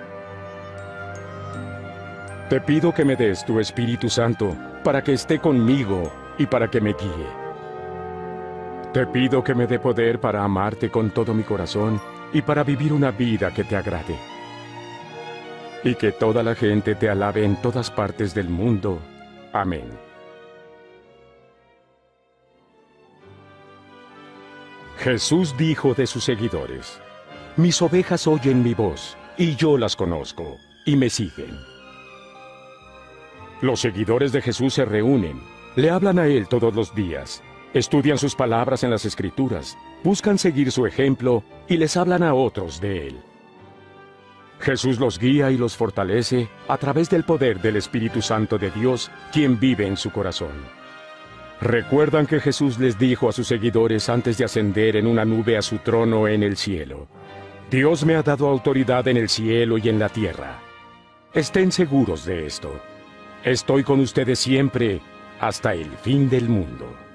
Te pido que me des tu Espíritu Santo para que esté conmigo y para que me guíe. Te pido que me dé poder para amarte con todo mi corazón y para vivir una vida que te agrade. Y que toda la gente te alabe en todas partes del mundo. Amén. Jesús dijo de sus seguidores: Mis ovejas oyen mi voz, y yo las conozco, y me siguen. Los seguidores de Jesús se reúnen, le hablan a Él todos los días, estudian sus palabras en las Escrituras, buscan seguir su ejemplo y les hablan a otros de Él. Jesús los guía y los fortalece a través del poder del Espíritu Santo de Dios, quien vive en su corazón. ¿Recuerdan que Jesús les dijo a sus seguidores antes de ascender en una nube a su trono en el cielo? Dios me ha dado autoridad en el cielo y en la tierra. Estén seguros de esto. Estoy con ustedes siempre hasta el fin del mundo.